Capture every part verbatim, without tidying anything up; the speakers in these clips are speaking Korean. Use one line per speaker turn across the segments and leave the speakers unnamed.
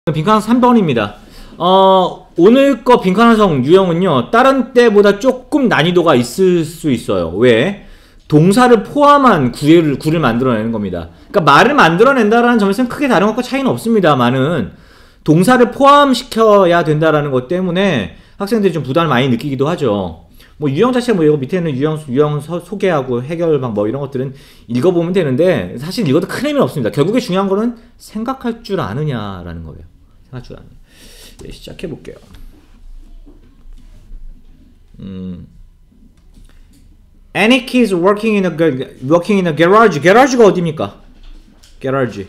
빈칸 삼 번입니다. 어, 오늘 거 빈칸화성 유형은요, 다른 때보다 조금 난이도가 있을 수 있어요. 왜? 동사를 포함한 구를, 구를 만들어내는 겁니다. 그러니까 말을 만들어낸다라는 점에서는 크게 다른 것과 차이는 없습니다만은 동사를 포함시켜야 된다라는 것 때문에 학생들이 좀 부담을 많이 느끼기도 하죠. 뭐 유형 자체 뭐 이거 밑에 있는 유형, 유형 서, 소개하고 해결 방법 이런 것들은 읽어보면 되는데 사실 읽어도 큰 의미는 없습니다. 결국에 중요한 거는 생각할 줄 아느냐라는 거예요. 생각할 줄 아느냐. 예, 시작해볼게요. 음. Anik is working in a working in a garage. garage가 어디입니까? garage.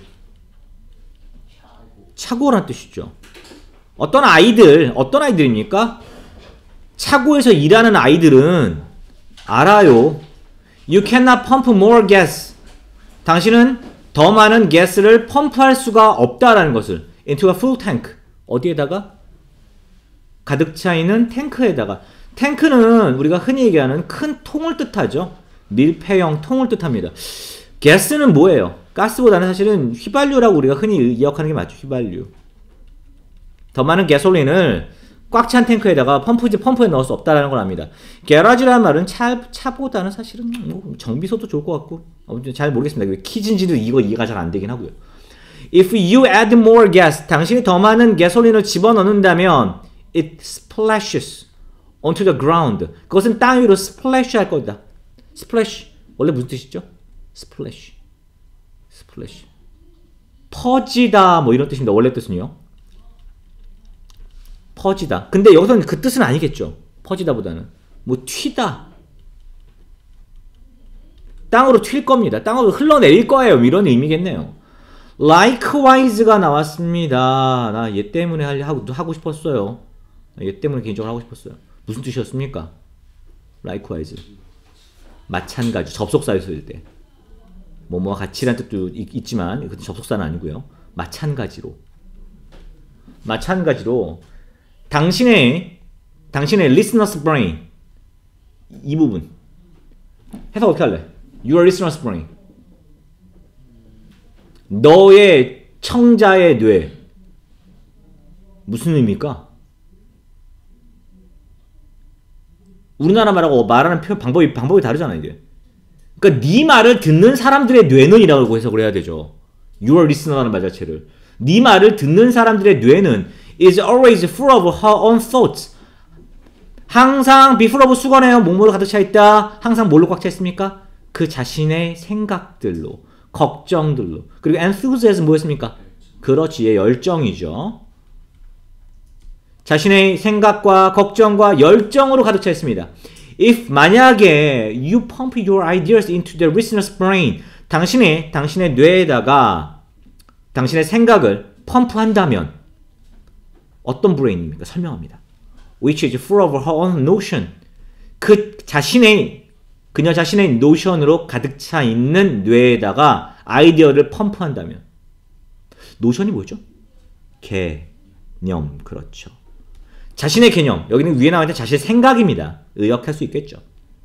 차고란 뜻이죠. 어떤 아이들, 어떤 아이들입니까? 차고에서 일하는 아이들은 알아요. You cannot pump more gas. 당신은 더 많은 가스를 펌프할 수가 없다라는 것을 into a full tank. 어디에다가? 가득 차 있는 탱크에다가. 탱크는 우리가 흔히 얘기하는 큰 통을 뜻하죠. 밀폐형 통을 뜻합니다. 가스는 뭐예요? 가스보다는 사실은 휘발유라고 우리가 흔히 기억하는 게 맞죠. 휘발유. 더 많은 가솔린을 꽉 찬 탱크에다가 펌프지 펌프에 넣을 수 없다라는 걸 압니다. 게라지라는 말은 차, 차보다는 사실은 뭐 정비소도 좋을 것 같고 아무튼 잘 모르겠습니다. 키진지도 이거 이해가 잘 안 되긴 하고요. If you add more gas, 당신이 더 많은 가솔린을 집어넣는다면 it splashes onto the ground. 그것은 땅 위로 splash 할 거다. splash 원래 무슨 뜻이죠? splash, splash 퍼지다 뭐 이런 뜻입니다. 원래 뜻은요. 퍼지다. 근데 여기서는 그 뜻은 아니겠죠. 퍼지다보다는 뭐 튀다. 땅으로 튈 겁니다. 땅으로 흘러내릴 거예요. 이런 의미겠네요. Likewise가 나왔습니다. 나 얘 때문에 하고, 하고 싶었어요. 얘 때문에 개인적으로 하고 싶었어요. 무슨 뜻이었습니까? Likewise. 마찬가지. 접속사 있을 때. 뭐뭐와 같이란 뜻도 있, 있지만 그 접속사는 아니고요. 마찬가지로. 마찬가지로 당신의 당신의 listener's brain 이 부분 해석 어떻게 할래? Your listener's brain 너의 청자의 뇌 무슨 의미입니까? 우리나라 말하고 말하는 표현 방법이 방법이 다르잖아 이게. 그러니까 네 말을 듣는 사람들의 뇌는 이라고 해석을 해야 되죠. Your listener라는 말 자체를 네 말을 듣는 사람들의 뇌는 is always full of her own thoughts. 항상 be full of 수거네요. 뭐뭐로 가득 차 있다. 항상 뭘로 꽉 차 있습니까? 그 자신의 생각들로, 걱정들로. 그리고 enthusiasm 뭐였습니까? 그렇지, 예, 열정이죠. 자신의 생각과 걱정과 열정으로 가득 차 있습니다. If 만약에 you pump your ideas into the listener's brain, 당신의 당신의 뇌에다가 당신의 생각을 펌프한다면 어떤 브레인입니까? 설명합니다. Which is full of her own notion. 그 자신의 그녀 자신의 노션으로 가득 차 있는 뇌에다가 아이디어를 펌프한다면 노션이 뭐죠? 개념. 그렇죠. 자신의 개념. 여기는 위에 나와 있는 자신의 생각입니다. 의역할 수 있겠죠.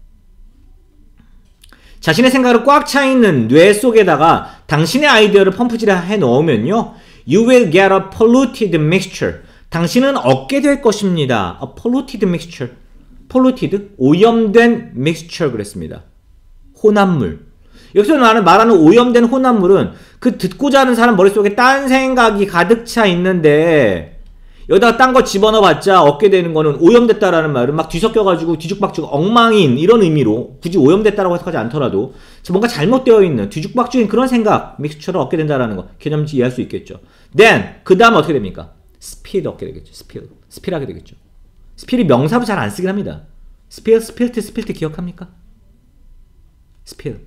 자신의 생각으로 꽉 차 있는 뇌 속에다가 당신의 아이디어를 펌프질 해 넣으면요. You will get a polluted mixture. 당신은 얻게 될 것입니다. A polluted mixture. polluted, 오염된 mixture 그랬습니다. 혼합물. 여기서 말하는, 말하는 오염된 혼합물은 그 듣고자 하는 사람 머릿속에 딴 생각이 가득 차 있는데 여기다가 딴 거 집어넣어 봤자 얻게 되는 거는 오염됐다라는 말은 막 뒤섞여가지고 뒤죽박죽 엉망인 이런 의미로 굳이 오염됐다라고 해석하지 않더라도 뭔가 잘못되어 있는 뒤죽박죽인 그런 생각 믹스처를 얻게 된다라는 거 개념지 이해할 수 있겠죠. Then 그 다음 어떻게 됩니까? 스피드 얻게 되겠죠. 스피드. 스피드하게 되겠죠. 스피드 명사로 잘 안 쓰긴 합니다. 스피드, 스필트, 스필트 기억합니까? 스피드.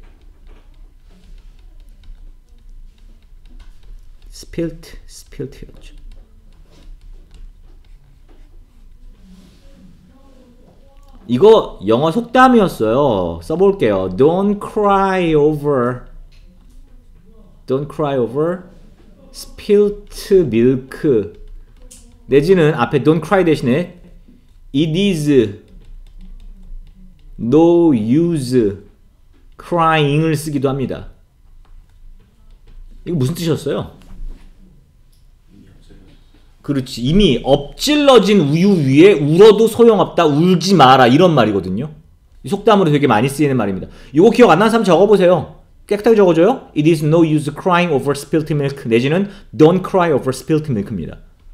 스필트, 스필트였죠. 이거 영어 속담이었어요. 써볼게요. Don't cry over Don't cry over spilt milk. 내지는 앞에 don't cry 대신에 it is no use crying을 쓰기도 합니다. 이거 무슨 뜻이었어요? 그렇지. 이미 엎질러진 우유 위에 울어도 소용없다. 울지 마라. 이런 말이거든요. 속담으로 되게 많이 쓰이는 말입니다. 이거 기억 안 나는 사람 적어보세요. 깨끗하게 적어줘요. It is no use crying over spilt milk. 내지는 don't cry over spilt milk입니다.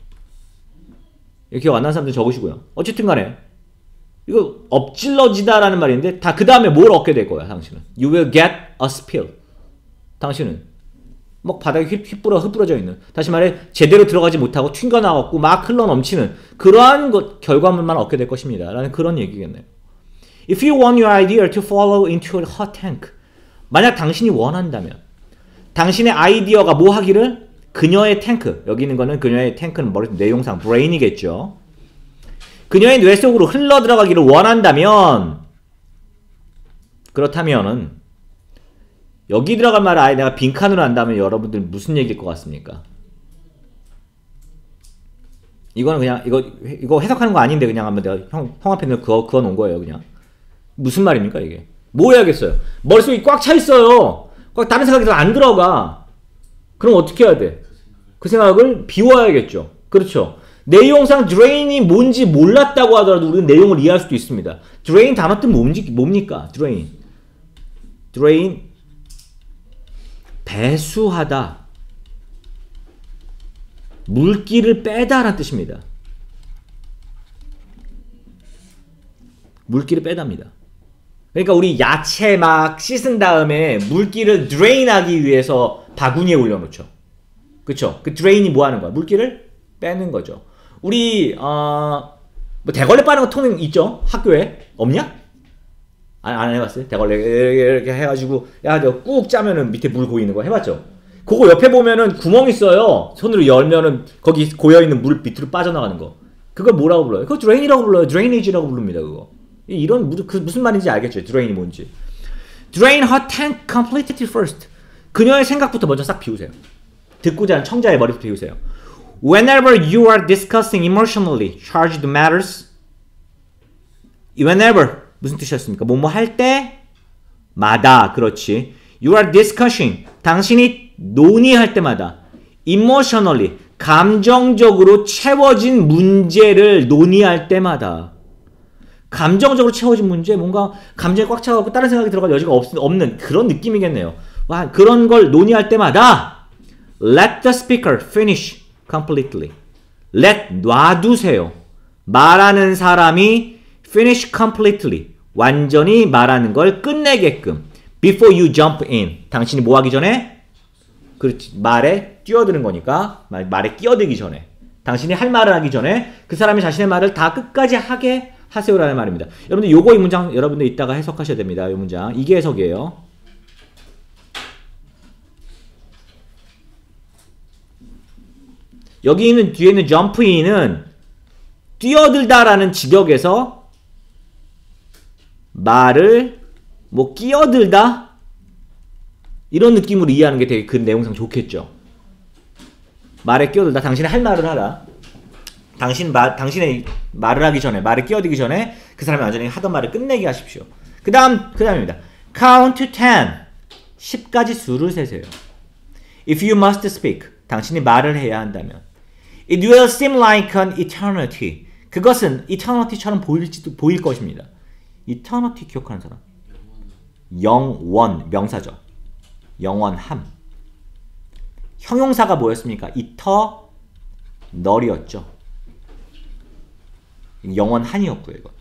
이거 기억 안 나는 사람들 적으시고요. 어쨌든 간에 이거 엎질러지다라는 말인데 다 그 다음에 뭘 얻게 될 거야. 당신은. You will get a spill. 당신은 막 바닥에 휘, 휘뿌러, 흩뿌러져 있는, 다시 말해 제대로 들어가지 못하고 튕겨나왔고 막 흘러넘치는 그러한 것, 결과물만 얻게 될 것입니다. 라는 그런 얘기겠네요. If you want your idea to fall into a hot tank, 만약 당신이 원한다면 당신의 아이디어가 뭐 하기를? 그녀의 탱크, 여기 있는 거는 그녀의 탱크는 머리 내용상 브레인이겠죠. 그녀의 뇌 속으로 흘러 들어가기를 원한다면, 그렇다면은 여기 들어갈 말을 아예 내가 빈칸으로 한다면 여러분들 무슨 얘기일 것 같습니까? 이거는 그냥 이거 이거 해석하는 거 아닌데 그냥 한번 내가 형, 형 앞에 그어, 그어 놓은 거예요. 그냥 무슨 말입니까 이게? 뭐 해야겠어요? 머릿속이 꽉 차 있어요. 꽉 다른 생각이 안 들어가. 그럼 어떻게 해야 돼? 그 생각을 비워야겠죠. 그렇죠. 내용상 drain이 뭔지 몰랐다고 하더라도 우리는 내용을 이해할 수도 있습니다. drain 단어 뜻 뭔지, 뭡니까? drain. drain 배수하다, 물기를 빼다라는 뜻입니다. 물기를 빼답니다. 그러니까 우리 야채 막 씻은 다음에 물기를 drain하기 위해서 바구니에 올려놓죠. 그쵸? 그 drain이 뭐 하는 거야? 물기를 빼는 거죠. 우리 어, 뭐 대걸레 빠는 거 통 있죠? 학교에? 없냐? 안, 안 해봤어요? 대걸레 이렇게 해가지고 야 내가 꾹 짜면은 밑에 물 고이는 거 해봤죠? 그거 옆에 보면은 구멍 있어요. 손으로 열면은 거기 고여있는 물 밑으로 빠져나가는 거. 그걸 뭐라고 불러요? 그거 drain이라고 불러요. drainage라고 부릅니다. 그거. 이런 그 무슨 말인지 알겠죠? drain이 뭔지. Drain her tank completely first. 그녀의 생각부터 먼저 싹 비우세요. 듣고자 하는 청자의 머리부터 비우세요. Whenever you are discussing emotionally charged matters, whenever 무슨 뜻이었습니까? 뭐뭐 할 때마다, 그렇지. You are discussing, 당신이 논의할 때마다 emotionally, 감정적으로 채워진 문제를 논의할 때마다, 감정적으로 채워진 문제, 뭔가 감정이 꽉 차갖고 다른 생각이 들어갈 여지가 없, 없는 그런 느낌이겠네요. 와, 그런 걸 논의할 때마다 let the speaker finish completely. let, 놔두세요. 말하는 사람이 finish completely, 완전히 말하는 걸 끝내게끔. before you jump in, 당신이 뭐 하기 전에? 그렇지, 말에 뛰어드는 거니까 말, 말에 끼어들기 전에, 당신이 할 말을 하기 전에 그 사람이 자신의 말을 다 끝까지 하게 하세요라는 말입니다. 여러분들 요거 이 문장 여러분들 이따가 해석하셔야 됩니다. 이 문장 이게 해석이에요. 여기 있는 뒤에 있는 jump in은 뛰어들다라는 직역에서 말을 뭐 끼어들다 이런 느낌으로 이해하는 게 되게 그 내용상 좋겠죠. 말에 끼어들다, 당신이 할 말을 하라. 당신 말, 당신의 말을 하기 전에, 말에 끼어들기 전에 그 사람이 완전히 하던 말을 끝내게 하십시오. 그 다음, 그 다음입니다. Count to ten. 십까지 수를 세세요. If you must speak. 당신이 말을 해야 한다면. It will seem like an eternity. 그것은 eternity처럼 보일지도, 보일 것입니다. eternity 기억하는 사람? 영원, 명사죠. 영원함. 형용사가 뭐였습니까? eternal이었죠. 영원한이었고요. 이거.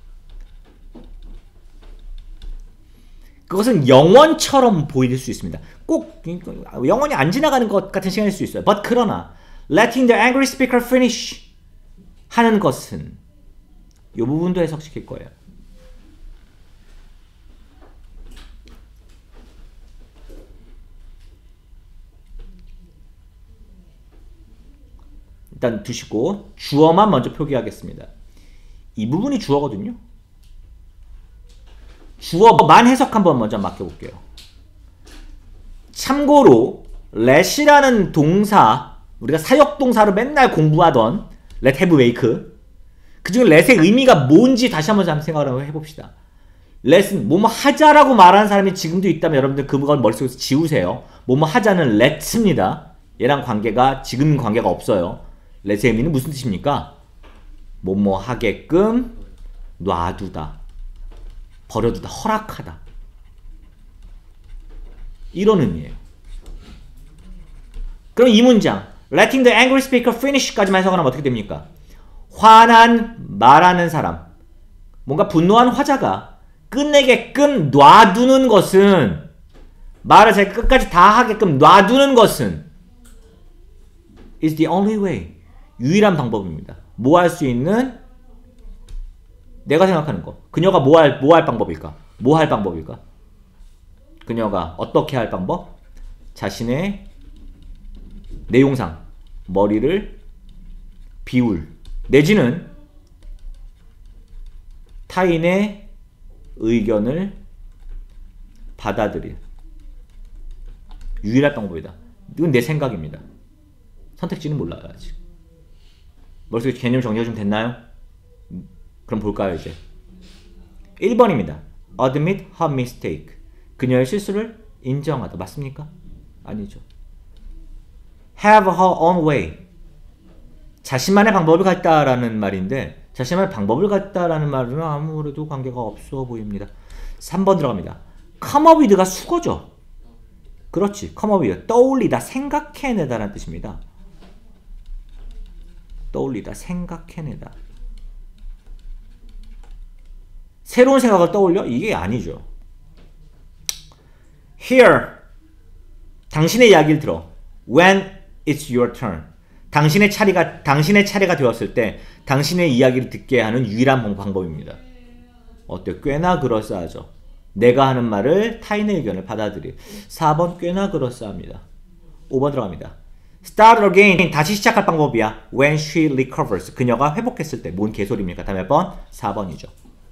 그것은 영원처럼 보일 수 있습니다. 꼭 영원히 안 지나가는 것 같은 시간일 수 있어요. But 그러나 letting the angry speaker finish 하는 것은 이 부분도 해석시킬 거예요. 일단 두시고 주어만 먼저 표기하겠습니다. 이 부분이 주어거든요. 주어만 해석 한번 먼저 맡겨볼게요. 참고로 let이라는 동사, 우리가 사역동사로 맨날 공부하던 let, have, make, 그중에 let의 의미가 뭔지 다시 한번 생각을 해봅시다. let은 뭐뭐 하자라고 말하는 사람이 지금도 있다면 여러분들 그걸 머릿속에서 지우세요. 뭐뭐 하자는 let입니다. 얘랑 관계가 지금 관계가 없어요. let him은 무슨 뜻입니까? 뭐뭐 하게끔 놔두다, 버려두다, 허락하다, 이런 의미예요. 그럼 이 문장 letting the angry speaker finish까지만 해석하면 어떻게 됩니까? 화난 말하는 사람, 뭔가 분노한 화자가 끝내게끔 놔두는 것은, 말을 제 끝까지 다 하게끔 놔두는 것은 is the only way, 유일한 방법입니다. 뭐 할 수 있는, 내가 생각하는 거, 그녀가 뭐 할, 뭐 할 방법일까? 뭐 할 방법일까? 그녀가 어떻게 할 방법? 자신의 내용상 머리를 비울, 내지는 타인의 의견을 받아들일 유일한 방법이다. 이건 내 생각입니다. 선택지는 몰라요 아직. 머릿속에 개념 정리가 좀 됐나요? 그럼 볼까요 이제. 일 번입니다. Admit her mistake. 그녀의 실수를 인정하다. 맞습니까? 아니죠. Have her own way. 자신만의 방법을 갖다라는 말인데, 자신만의 방법을 갖다라는 말은 아무래도 관계가 없어 보입니다. 삼 번 들어갑니다. Come up with가 수거죠. 그렇지. come up with. 떠올리다, 생각해내다 라는 뜻입니다. 떠올리다, 생각해내다. 새로운 생각을 떠올려? 이게 아니죠. Here. 당신의 이야기를 들어. When it's your turn. 당신의 차례가, 당신의 차례가 되었을 때 당신의 이야기를 듣게 하는 유일한 방법입니다. 어때요? 꽤나 그럴싸하죠. 내가 하는 말을 타인의 의견을 받아들일. 사 번 꽤나 그럴싸합니다. 오 번 들어갑니다. Start again. 다시 시작할 방법이야. When she recovers. 그녀가 회복했을 때. 뭔 개소리입니까? 다음 몇 번? 사 번이죠.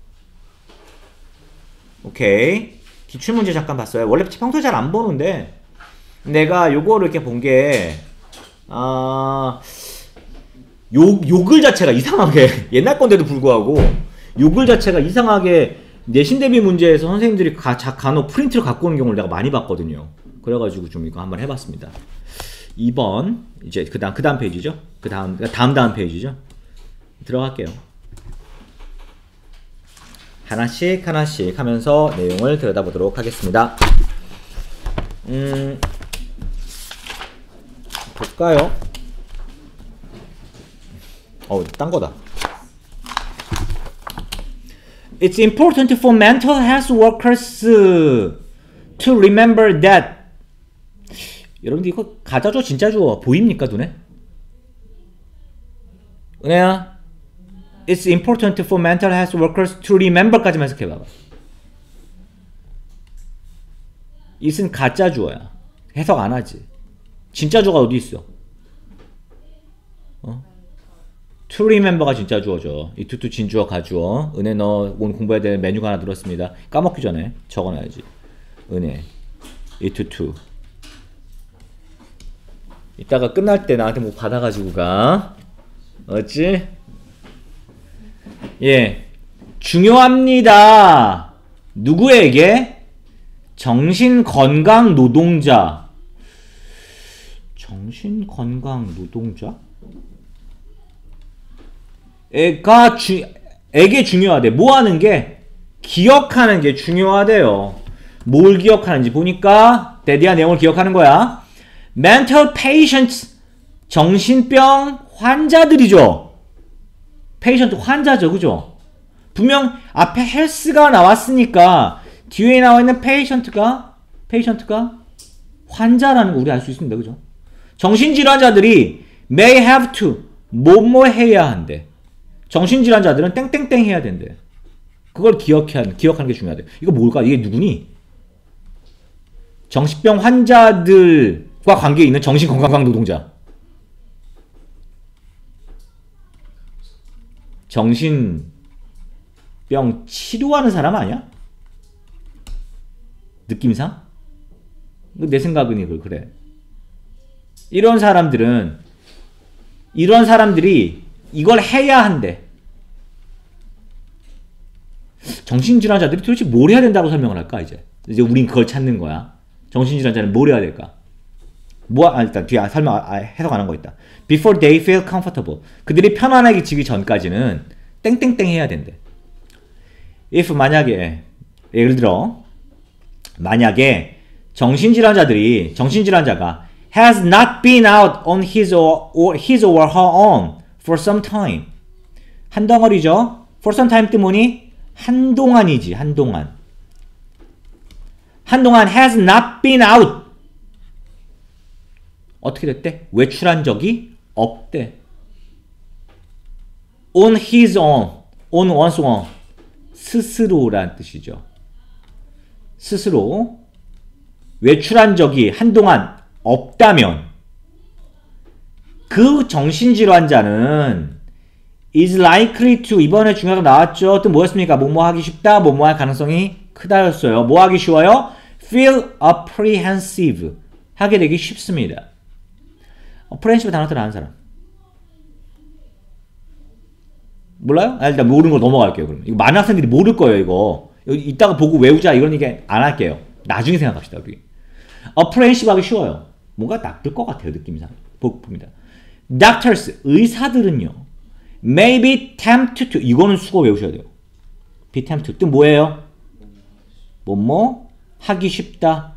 오케이. 기출문제 잠깐 봤어요. 원래 평소에 잘 안 보는데 내가 요거를 이렇게 본 게 아... 욕, 요글 자체가 이상하게 옛날 건데도 불구하고 요글 자체가 이상하게 내신 대비 문제에서 선생님들이 가, 자, 간혹 프린트를 갖고 오는 경우를 내가 많이 봤거든요. 그래가지고 좀 이거 한번 해봤습니다. 이 번 이제 그 다음 그 다음 페이지죠. 그 다음 다음 다음 페이지죠. 들어갈게요. 하나씩 하나씩 하면서 내용을 들여다보도록 하겠습니다. 음, 볼까요? 어, 딴 거다. It's important for mental health workers to remember that. 여러분들 이거 가짜죠? 진짜죠? 보입니까 눈에? 은혜야, It's important for mental health workers to remember까지만 해석해봐봐. it은 가짜 주어야. 해석 안 하지. 진짜 주어가 어디 있어? 어? to remember가 진짜 주어죠. 이 투투 진주어 가주어. 은혜 너 오늘 공부해야 될 메뉴가 하나 들었습니다. 까먹기 전에 적어놔야지. 은혜 이 투투. 이따가 끝날 때 나한테 뭐 받아가지고 가. 어찌? 예, 중요합니다. 누구에게? 정신건강 노동자. 정신건강 노동자? 애가 주, 에게 중요하대. 뭐 하는 게? 기억하는 게 중요하대요. 뭘 기억하는지 보니까 대디한 내용을 기억하는 거야. mental patients, 정신병 환자들이죠. patient 환자죠, 그죠? 분명 앞에 health가 나왔으니까 뒤에 나와 있는 patient가 patient가 환자라는 거 우리 알 수 있습니다, 그죠? 정신질환자들이 may have to 뭐뭐 해야 한대. 정신질환자들은 땡땡땡 해야 된대. 그걸 기억하는 기억하는 게 중요하대. 이거 뭘까? 이게 누구니? 정신병 환자들과 관계 있는 정신건강 노동자. 정신병 치료하는 사람 아니야? 느낌상? 내 생각은 그래. 이런 사람들은 이런 사람들이 이걸 해야 한대. 정신질환자들이 도대체 뭘 해야 된다고 설명을 할까? 이제 이제 우린 그걸 찾는 거야. 정신질환자는 뭘 해야 될까? 뭐, 아, 일단 뒤에 설명, 아, 해석 안 한 거 있다. Before they feel comfortable. 그들이 편안해지기 전까지는 땡땡땡 해야 된대. If 만약에, 예를 들어, 만약에 정신질환자들이, 정신질환자가 has not been out on his or, or his or her own for some time. 한 덩어리죠? For some time 때문이 한동안이지, 한동안. 한동안 has not been out. 어떻게 됐대? 외출한 적이 없대. On his own, on one's own. 스스로란 뜻이죠. 스스로 외출한 적이 한동안 없다면 그 정신질환자는 is likely to, 이번에 중요하게 나왔죠. 또 뭐였습니까? 뭐뭐 하기 쉽다, 뭐뭐 할 가능성이 크다였어요. 뭐 하기 쉬워요? feel apprehensive. 하게 되기 쉽습니다. apprehensive 단어 들어 아는 사람? 몰라요? 아, 일단 모르는 걸 넘어갈게요. 그럼 이거 많은 학생들이 모를 거예요. 이거 이따가 보고 외우자 이런 얘기 안 할게요. 나중에 생각합시다. 우리 apprehensive 하기 쉬워요. 뭔가 나쁠 것 같아요. 느낌상 봅니다. doctors, 의사들은요, may be tempted to, 이거는 수거 외우셔야 돼요. be tempted 뜻 뭐예요? 뭐뭐 하기 쉽다.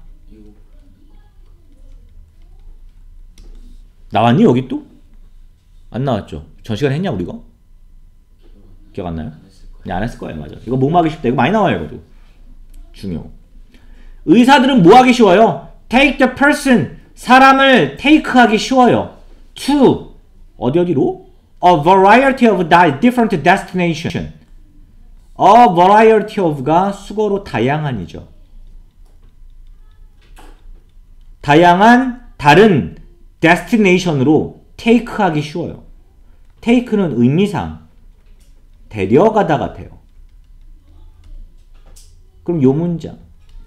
나왔니 여기 또? 안 나왔죠? 전 시간에 했냐 우리가? 기억 안 나요? 네, 안 했을 거예요. 맞아. 이거 뭐뭐 하기 쉽다. 이거 많이 나와요. 이것도 중요. 의사들은 뭐 하기 쉬워요? take the person, 사람을 take 하기 쉬워요. to, 어디 어디로? A variety of different destination. A variety of가 수거로 다양한이죠. 다양한 다른 destination으로 take 하기 쉬워요. take는 의미상 데려가다 같아요. 그럼 요 문장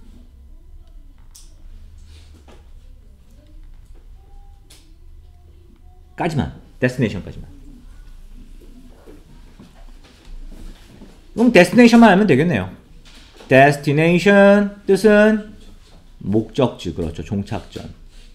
까지만, destination까지만. 그럼 destination만 하면 되겠네요. destination 뜻은 목적지, 그렇죠. 종착점.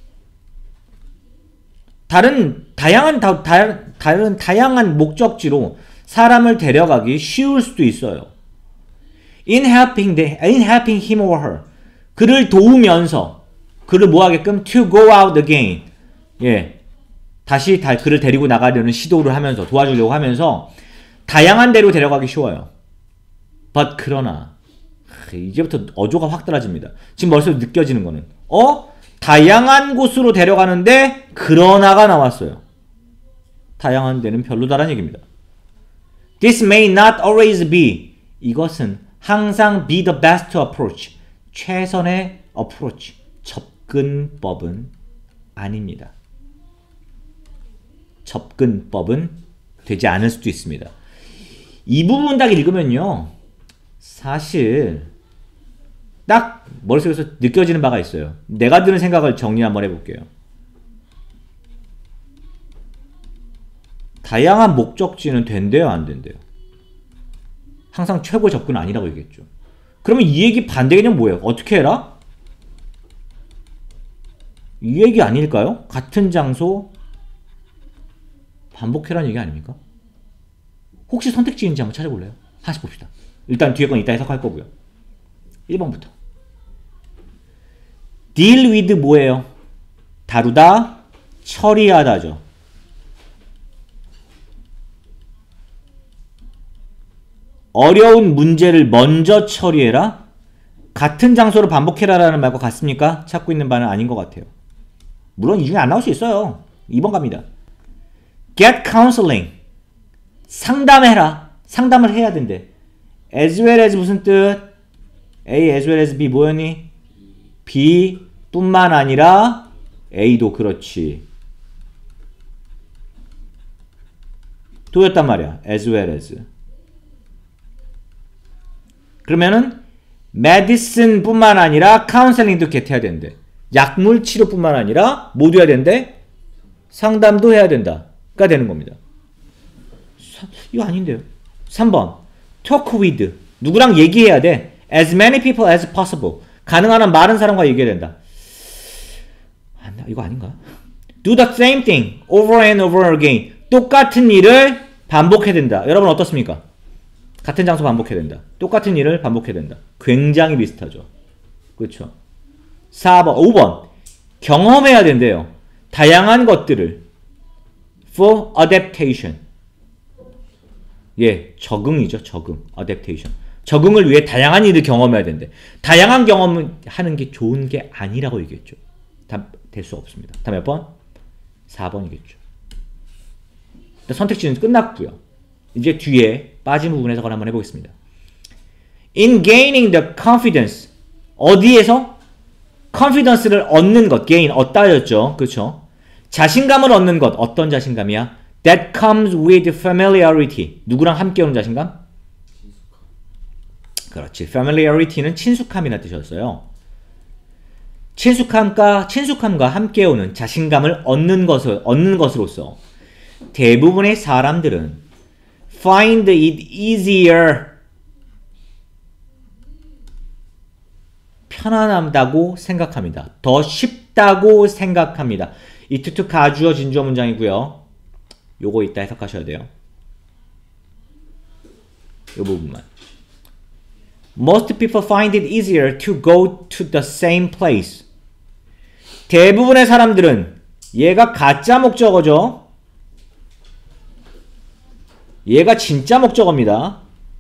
다른 다양한 다, 다, 다른 다양한 목적지로 사람을 데려가기 쉬울 수도 있어요. In helping the, in helping him or her, 그를 도우면서 그를 뭐하게끔 to go out again. 예. 다시 다, 그를 데리고 나가려는 시도를 하면서 도와주려고 하면서 다양한 데로 데려가기 쉬워요. But 그러나 이제부터 어조가 확 달라집니다. 지금 머릿속에 느껴지는 거는 어? 다양한 곳으로 데려가는데 그러나가 나왔어요. 다양한 데는 별로다라는 얘기입니다. This may not always be, 이것은 항상 be the best approach, 최선의 approach, 접근법은 아닙니다. 접근법은 되지 않을 수도 있습니다. 이 부분 딱 읽으면요, 사실 딱 머릿속에서 느껴지는 바가 있어요. 내가 드는 생각을 정리 한번 해볼게요. 다양한 목적지는 된대요, 안 된대요? 항상 최고 접근은 아니라고 얘기했죠. 그러면 이 얘기 반대 개념 뭐예요? 어떻게 해라? 이 얘기 아닐까요? 같은 장소 반복해라는 얘기 아닙니까? 혹시 선택지인지 한번 찾아볼래요? 하나씩 봅시다. 일단 뒤에 건 이따 해석할 거고요. 일 번부터. deal with 뭐예요? 다루다, 처리하다죠. 어려운 문제를 먼저 처리해라? 같은 장소를 반복해라라는 말과 같습니까? 찾고 있는 바는 아닌 것 같아요. 물론 이 중에 안 나올 수 있어요. 이 번 갑니다. get counseling, 상담해라. 상담을 해야 된대. as well as 무슨 뜻? A as well as B 뭐였니? B 뿐만 아니라 A도 그렇지. 도였단 말이야. as well as. 그러면은 medicine 뿐만 아니라 counseling도 get 해야 된대. 약물 치료뿐만 아니라 뭐도 해야 된대? 상담도 해야 된다. 가 되는 겁니다. 이거 아닌데요. 삼 번. talk with. 누구랑 얘기해야 돼? as many people as possible. 가능한 한 많은 사람과 얘기해야 된다. 안, 이거 아닌가? Do the same thing over and over again. 똑같은 일을 반복해야 된다. 여러분 어떻습니까? 같은 장소 반복해야 된다. 똑같은 일을 반복해야 된다. 굉장히 비슷하죠. 그렇죠? 사 번, 오 번. 경험해야 된대요. 다양한 것들을 for adaptation. 예, 적응이죠. 적응. adaptation. 적응을 위해 다양한 일을 경험해야 된대. 다양한 경험을 하는 게 좋은 게 아니라고 얘기했죠. 다 될 수 없습니다. 다 몇 번? 사 번이겠죠. 선택지는 끝났고요. 이제 뒤에 빠진 부분 해석을 한번 해보겠습니다. In gaining the confidence. 어디에서? confidence를 얻는 것. gain, 얻다였죠. 그렇죠? 자신감을 얻는 것. 어떤 자신감이야? That comes with familiarity. 누구랑 함께 오는 자신감? 그렇지. familiarity는 친숙함이라는 뜻이었어요. 친숙함과 친숙함과 함께 오는 자신감을 얻는 것을 얻는 것으로서 대부분의 사람들은 find it easier 편안하다고 생각합니다. 더 쉽다고 생각합니다. 이 투투 가주어 진주어 문장이고요. 요거 이따 해석하셔야 돼요. 요 부분만. Most people find it easier to go to the same place. 대부분의 사람들은 얘가 가짜 목적어죠. 얘가 진짜 목적어입니다.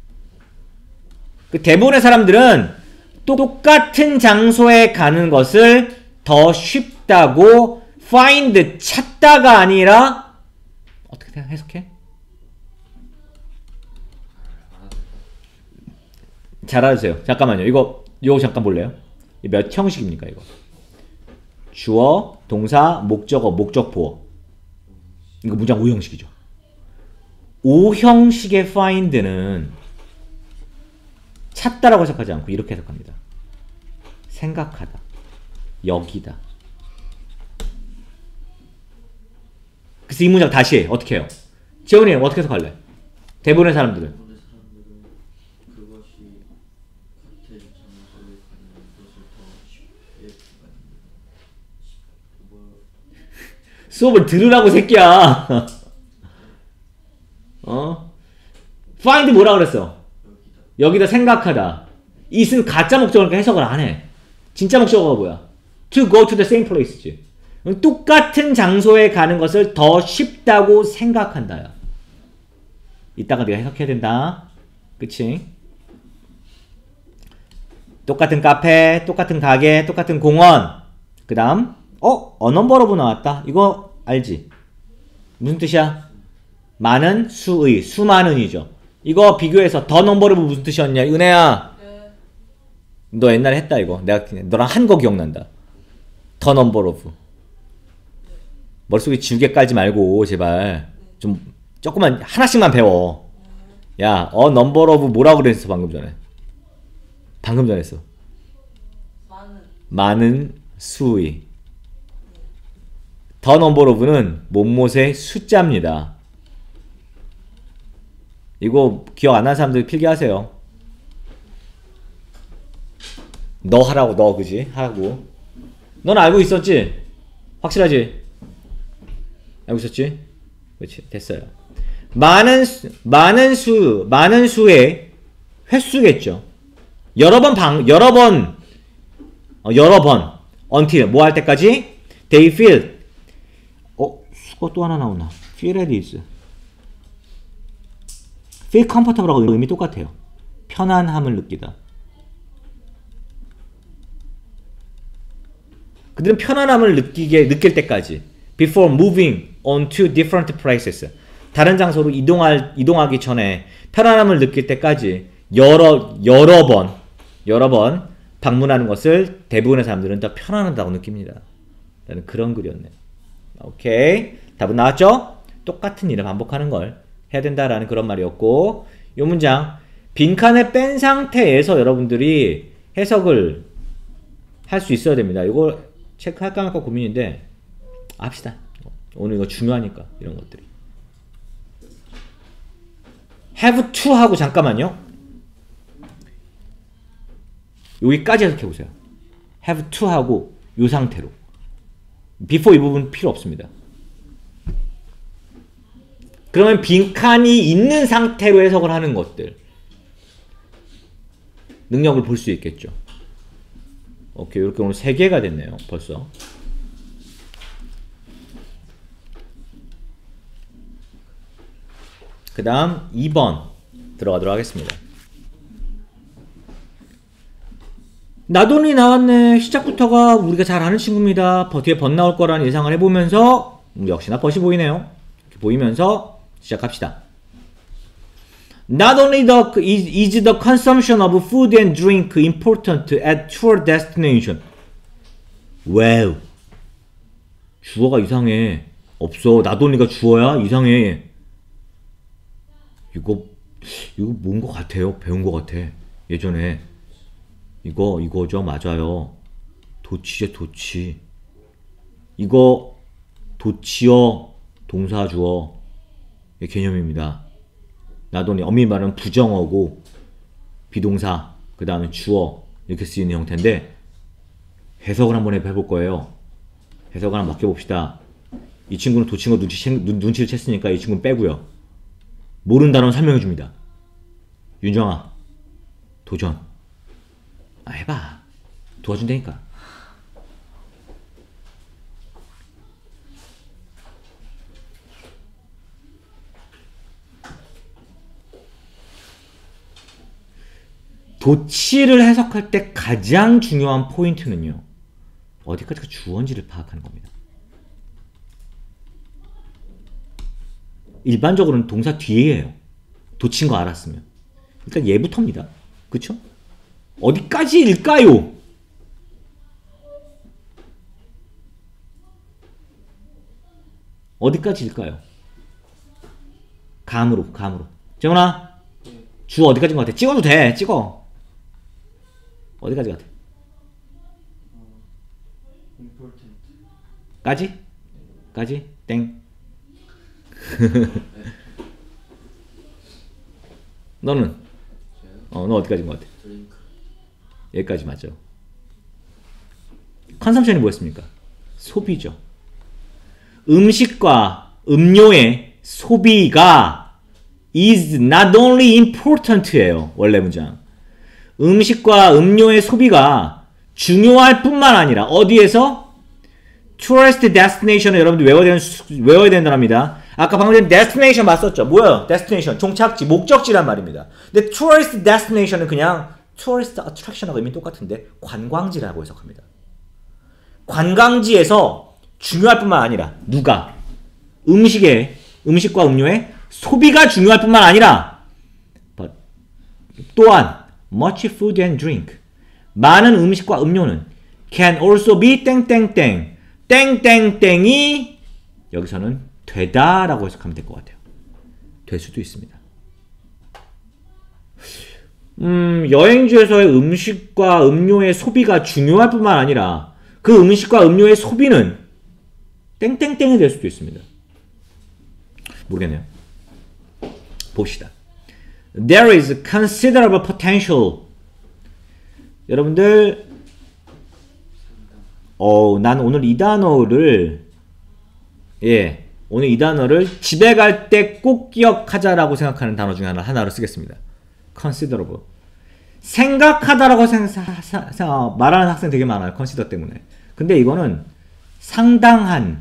그 대부분의 사람들은 똑같은 장소에 가는 것을 더 쉽다고 find 찾다가 아니라 어떻게 해석해? 잘 알아주세요. 잠깐만요. 이거 이거 잠깐 볼래요? 몇 형식입니까 이거? 주어, 동사, 목적어, 목적보어. 이거 문장 오 형식이죠. 오 형식의 find는 찾다라고 해석하지 않고 이렇게 해석합니다. 생각하다, 여기다. 그래서 이 문장 다시 해. 어떻게 해요? 재훈이 어떻게 해석할래? 대부분의 사람들은 수업을 들으라고 새끼야. 어? find 뭐라 그랬어? 여기다 생각하다. it은 가짜 목적어니까 해석을 안 해. 진짜 목적어가 뭐야? to go to the same place지. 똑같은 장소에 가는 것을 더 쉽다고 생각한다야. 이따가 네가 해석해야 된다. 그치? 똑같은 카페, 똑같은 가게, 똑같은 공원. 그 다음 어? 어넘버러브 나왔다. 이거 알지? 무슨 뜻이야? 많은, 수의, 수많은이죠. 이거 비교해서 더 넘버러브 무슨 뜻이었냐? 은혜야. 네. 너 옛날에 했다 이거. 내가 너랑 한 거 기억난다. 더 넘버러브. 머릿속에 지우개 깔지 말고 제발 좀 조금만 하나씩만 배워. 야, 어 넘버러브 뭐라고 그랬어 방금 전에? 방금 전에 했어. 많은. 많은, 수의. 더 넘버 오브는 못못의 숫자입니다. 이거 기억 안 나는 사람들 필기하세요. 너 하라고, 너 그지? 하라고. 넌 알고 있었지? 확실하지? 알고 있었지? 그렇지, 됐어요. 많은 수, 많은 수, 많은 수의 횟수겠죠. 여러 번 방, 여러 번, 어, 여러 번, until 뭐 할 때까지? They feel. 어, 수거 또 하나 나오나? Feel at ease. Feel comfortable하고 의미 똑같아요. 편안함을 느끼다. 그들은 편안함을 느끼게 느낄 때까지. Before moving on to different places. 다른 장소로 이동할 이동하기 전에 편안함을 느낄 때까지 여러 여러 번 여러 번 방문하는 것을 대부분의 사람들은 더 편안하다고 느낍니다. 라는 그런 글이었네요. 오케이. 답은 나왔죠? 똑같은 일을 반복하는 걸 해야 된다라는 그런 말이었고, 이 문장 빈칸에 뺀 상태에서 여러분들이 해석을 할 수 있어야 됩니다. 이거 체크할까 말까 고민인데 합시다. 오늘 이거 중요하니까 이런 것들이. have to 하고 잠깐만요. 여기까지 해석해보세요. have to 하고 이 상태로 before 이 부분 필요 없습니다. 그러면 빈칸이 있는 상태로 해석을 하는 것들 능력을 볼 수 있겠죠. 오케이, 이렇게 오늘 세 개가 됐네요. 벌써. 그 다음 이 번 들어가도록 하겠습니다. 나돈이 나왔네. 시작부터가 우리가 잘 아는 친구입니다. 뒤에 벗 나올 거라는 예상을 해보면서 역시나 벗이 보이네요. 이렇게 보이면서 시작합시다. Not only the, is, is the consumption of food and drink important at tour destination. Well, 주어가 이상해. 없어. not only가 주어야? 이상해. 이거 이거 뭔 것 같아요? 배운 것 같아. 예전에 이거 이거죠. 맞아요. 도치죠. 도치. 이거 도치어 동사 주어 의 개념입니다. 나돈이 엄밀히 말하면 부정어고 비동사 그 다음에 주어 이렇게 쓰이는 형태인데 해석을 한번 해볼 거예요. 해석을 한번 맡겨봅시다. 이 친구는 도치어 눈치, 눈, 눈치를 챘으니까 이 친구는 빼고요. 모르는 단어는 설명해 줍니다. 윤정아, 도전. 아, 해봐. 도와준다니까. 도치를 해석할 때 가장 중요한 포인트는요. 어디까지가 주어인지를 파악하는 겁니다. 일반적으로는 동사 뒤에예요. 도치인 거 알았으면. 일단 얘부터입니다. 그쵸? 어디까지일까요? 어디까지일까요? 감으로, 감으로. 재훈아, 주 어디까지인 것 같아? 찍어도 돼, 찍어. 어디까지 같아? 까지? 까지? 땡. 너는? 어, 너 어디까지인 것 같아? 여기까지 맞죠? 컨섬션이 뭐였습니까? 소비죠. 음식과 음료의 소비가 is not only important예요. 원래 문장. 음식과 음료의 소비가 중요할 뿐만 아니라 어디에서? tourist destination을 여러분들 외워야 되는, 외워야 된답니다. 아까 방금 전에 destination 맞섰죠? 뭐예요? destination, 종착지, 목적지란 말입니다. 근데 tourist destination은 그냥 tourist attraction하고 의미 똑같은데 관광지라고 해석합니다. 관광지에서 중요할 뿐만 아니라 누가? 음식의, 음식과 음료의 소비가 중요할 뿐만 아니라 but, 또한 much food and drink 많은 음식과 음료는 can also be 땡땡땡 땡땡땡이 여기서는 되다 라고 해석하면 될 것 같아요. 될 수도 있습니다. 음, 여행지에서의 음식과 음료의 소비가 중요할 뿐만 아니라 그 음식과 음료의 소비는 땡땡땡이 될 수도 있습니다. 모르겠네요. 봅시다. There is considerable potential. 여러분들 어, 난 오늘 이 단어를 예, 오늘 이 단어를 집에 갈 때 꼭 기억하자라고 생각하는 단어 중에 하나, 하나로 쓰겠습니다. considerable. 생각하다라고 생각, 사, 사, 말하는 학생 되게 많아요. consider 때문에. 근데 이거는 상당한,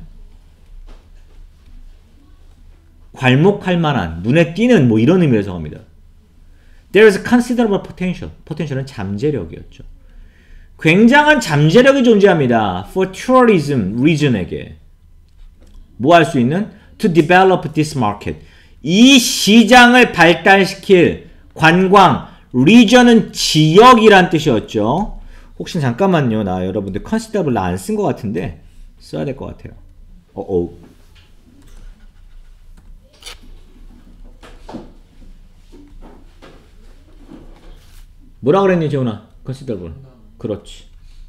괄목할 만한, 눈에 띄는 뭐 이런 의미로 해석합니다. There is considerable potential. potential은 잠재력이었죠. 굉장한 잠재력이 존재합니다. For tourism region에게. 뭐 할 수 있는? To develop this market. 이 시장을 발달시킬 관광, region은 지역이란 뜻이었죠. 혹시 잠깐만요. 나 여러분들 considerable 나 안 쓴 것 같은데 써야 될 것 같아요. 어어. 뭐라 그랬니 재훈아? considerable. 그렇지.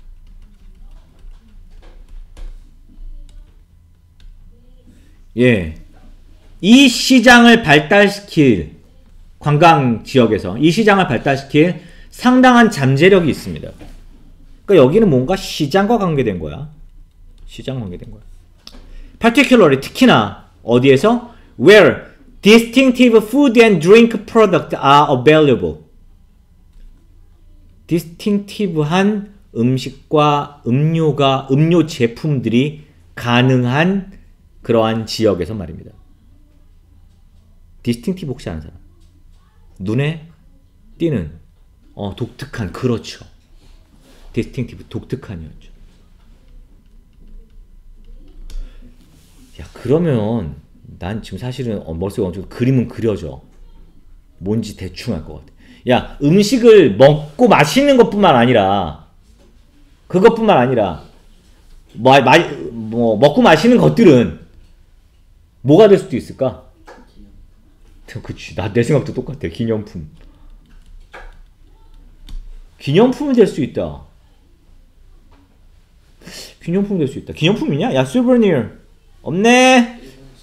예. 이 시장을 발달시킬 관광 지역에서 이 시장을 발달시킬 상당한 잠재력이 있습니다. 그러니까 여기는 뭔가 시장과 관계된 거야. 시장 관계된 거야. particularly 특히나 어디에서 where distinctive food and drink product are available. distinctive한 음식과 음료가 음료 제품들이 가능한 그러한 지역에서 말입니다. distinctive 혹시 아는 사람? 눈에 띄는 어 독특한 그렇죠. distinctive 독특한이었죠. 야 그러면 난 지금 사실은 어, 머릿속에 어느 정도 그림은 그려져. 뭔지 대충 알 것 같아. 야 음식을 먹고 마시는 것뿐만 아니라 그것뿐만 아니라 뭐, 마, 뭐 먹고 마시는 것들은 뭐가 될 수도 있을까? 그치 나 내 생각도 똑같아. 기념품 기념품이 될 수 있다. 기념품이 될 수 있다. 기념품이냐? 야 souvenir 없네.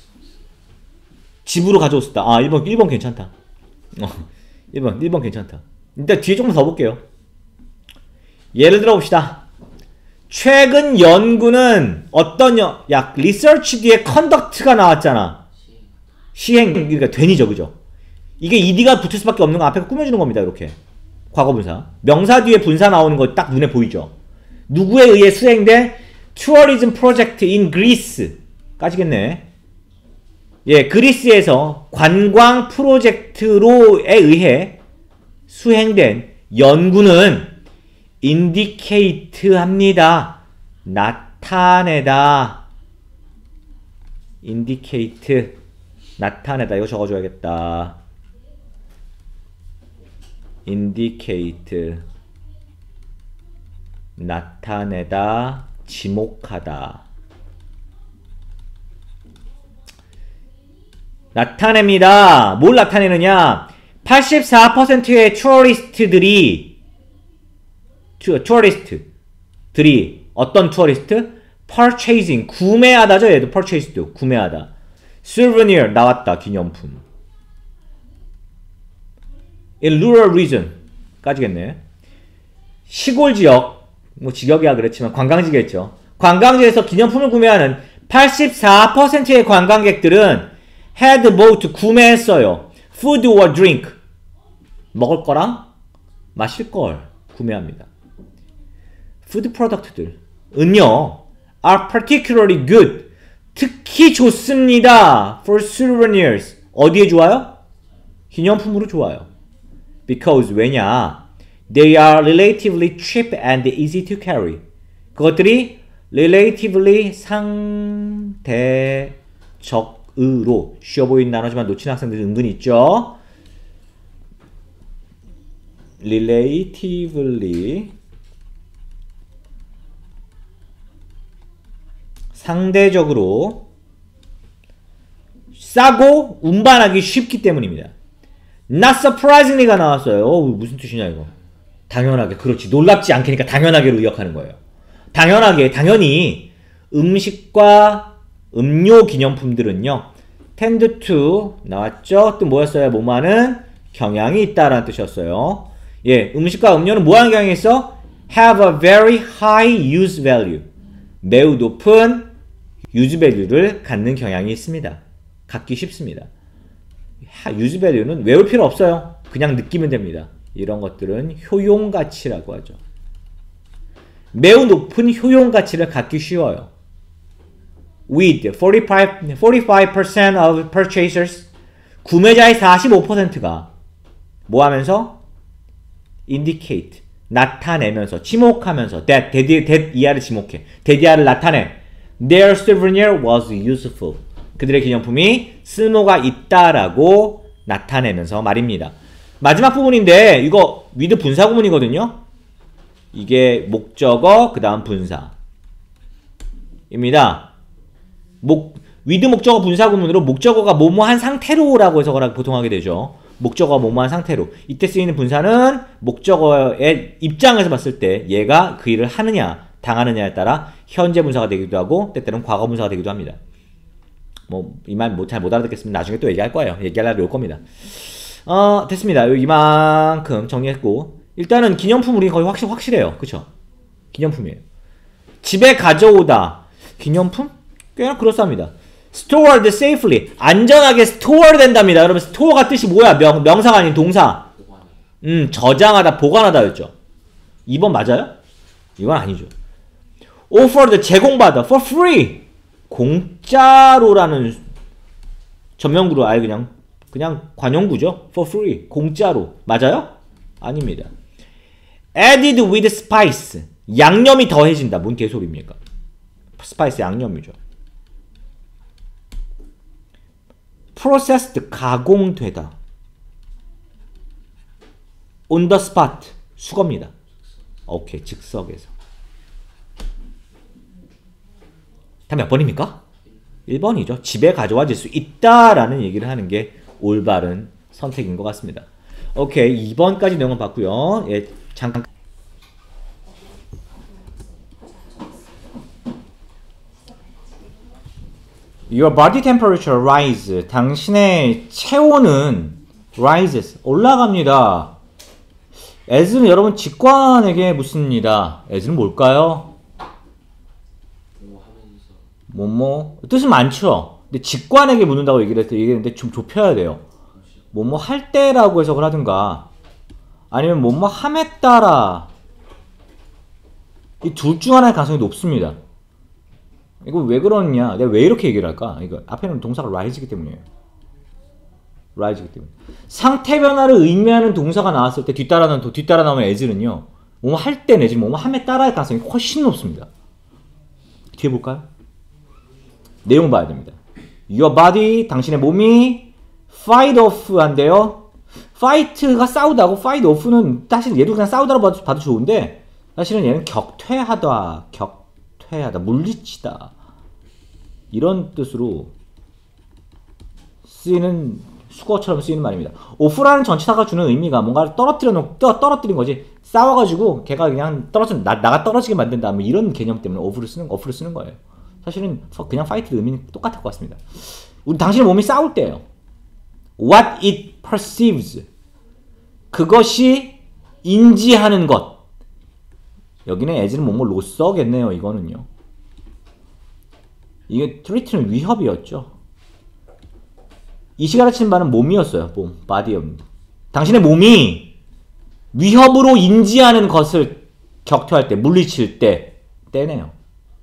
집으로 가져왔다. 아 일 번 일 번 괜찮다. 어, 일 번 일 번 괜찮다. 일단 뒤에 조금 더 볼게요. 예를 들어 봅시다. 최근 연구는 어떤 연, 야 리서치 뒤에 conduct가 나왔잖아. 시행 그러니까 되니죠, 그죠? 이게 ed가 붙을 수밖에 없는 거 앞에 꾸며주는 겁니다. 이렇게 과거 분사 명사 뒤에 분사 나오는 거 딱 눈에 보이죠? 누구에 의해 수행된 tourism project in Greece 까지겠네. 예, 그리스에서 관광 프로젝트로에 의해 수행된 연구는 indicate 합니다. 나타내다. indicate 나타내다. 이거 적어줘야겠다. indicate 나타내다, 지목하다. 나타냅니다. 뭘 나타내느냐? 팔십사 퍼센트의 투어리스트들이 투, 투어리스트들이 어떤 투어리스트? purchasing 구매하다죠. 얘도 purchase도 구매하다. souvenir 나왔다. 기념품. in rural region 까지겠네. 시골 지역 뭐 지역이야 그렇지만 관광지겠죠. 관광지에서 기념품을 구매하는 팔십사 퍼센트의 관광객들은 had bought 구매했어요. food or drink 먹을 거랑 마실 걸 구매합니다. food product들은요 are particularly good 특히 좋습니다. for souvenirs 어디에 좋아요? 기념품으로 좋아요. because 왜냐? They are relatively cheap and easy to carry. 그것들이 relatively 상대적으로 쉬워 보이는 단어지만 놓친 학생들이 은근히 있죠. relatively 상대적으로 싸고 운반하기 쉽기 때문입니다. Not surprisingly가 나왔어요. 어, 무슨 뜻이냐 이거. 당연하게 그렇지. 놀랍지 않게니까 당연하게로 의역하는 거예요. 당연하게 당연히 음식과 음료 기념품들은요 tend to 나왔죠. 또 뭐였어요? 뭐하는 경향이 있다라는 뜻이었어요. 예, 음식과 음료는 뭐하는 경향이 있어? have a very high use value 매우 높은 use value를 갖는 경향이 있습니다. 갖기 쉽습니다. use value는 외울 필요 없어요. 그냥 느끼면 됩니다. 이런 것들은 효용가치라고 하죠. 매우 높은 효용가치를 갖기 쉬워요. With forty-five, forty-five percent of purchasers 구매자의 사십오 퍼센트가 뭐 하면서? indicate 나타내면서 지목하면서 that, that, that 이하를 지목해 that 이하를 나타내 their souvenir was useful 그들의 기념품이 쓸모가 있다라고 나타내면서 말입니다. 마지막 부분인데 이거 with 분사 구문이거든요. 이게 목적어 그 다음 분사입니다. 목, with 목적어 분사 구문으로 목적어가 뭐뭐한 상태로라고 해서 보통 하게 되죠. 목적어가 뭐뭐한 상태로. 이때 쓰이는 분사는 목적어의 입장에서 봤을 때 얘가 그 일을 하느냐 당하느냐에 따라 현재 분사가 되기도 하고 때때로는 과거 분사가 되기도 합니다. 뭐 이 말 잘 못 알아듣겠으면 나중에 또 얘기할 거예요. 얘기할 날이 올 겁니다. 어 됐습니다. 이만큼 정리했고 일단은 기념품 우리 거의 확실, 확실해요. 그쵸? 기념품이에요. 집에 가져오다 기념품? 꽤나 그럴싸합니다. stored safely. 안전하게 store 된답니다. 여러분 store가 뜻이 뭐야? 명, 명사가 아닌 동사. 음, 저장하다, 보관하다 였죠. 이 번 맞아요? 이건 아니죠. offered 제공받아 for free. 공짜로라는 전명구로 아예 그냥 그냥 관용구죠. for free. 공짜로. 맞아요? 아닙니다. added with spice. 양념이 더해진다. 뭔 개소리입니까? 스파이스 양념이죠. processed 가공되다. on the spot 수거입니다. 오케이, 즉석에서. 다 몇 번입니까? 일 번이죠. 집에 가져와질 수 있다라는 얘기를 하는 게 올바른 선택인 것 같습니다. 오케이, 이 번까지 내용을 봤고요. 예, 잠깐. Your body temperature rise. 당신의 체온은 rises. 올라갑니다. as는 여러분 직관에게 묻습니다. as는 뭘까요? 뭐뭐 뜻은 많죠. 근데 직관에게 묻는다고 얘기를 했을 때 얘기했는데 좀 좁혀야 돼요. 뭐뭐 할 때라고 해석을 하든가 아니면 뭐뭐 함에 따라 이 둘 중 하나의 가능성이 높습니다. 이거 왜 그러냐? 내가 왜 이렇게 얘기를 할까? 이거 앞에는 동사가 rise이기 때문이에요. rise이기 때문에. 상태 변화를 의미하는 동사가 나왔을 때 뒤따라는 뒤따라 나오는 as는요. 뭐뭐 할 때 내지 뭐뭐 함에 따라의 가능성이 훨씬 높습니다. 뒤에 볼까요? 내용 봐야 됩니다. Your body, 당신의 몸이 fight off 한대요. fight가 싸우다고 fight off는 사실 얘도 그냥 싸우다로 봐도, 봐도 좋은데 사실은 얘는 격퇴하다, 격퇴하다, 물리치다 이런 뜻으로 쓰이는 수거처럼 쓰이는 말입니다. off라는 전치사가 주는 의미가 뭔가를 떨어뜨려 놓, 떨어뜨린 거지. 싸워가지고 걔가 그냥 떨어져 나, 나가 떨어지게 만든다. 뭐 이런 개념 때문에 off를 쓰는 off를 쓰는 거예요. 사실은 그냥 fight 의미는 똑같을 것 같습니다. 우리 당신의 몸이 싸울 때예요. What it perceives. 그것이 인지하는 것. 여기는 as는 뭐뭐로서겠네요. 이거는요. 이게 threat는 위협이었죠. 이 시가 가르치는 바는 몸이었어요. 몸, body입니다. 당신의 몸이 위협으로 인지하는 것을 격퇴할 때, 물리칠 때, 때네요.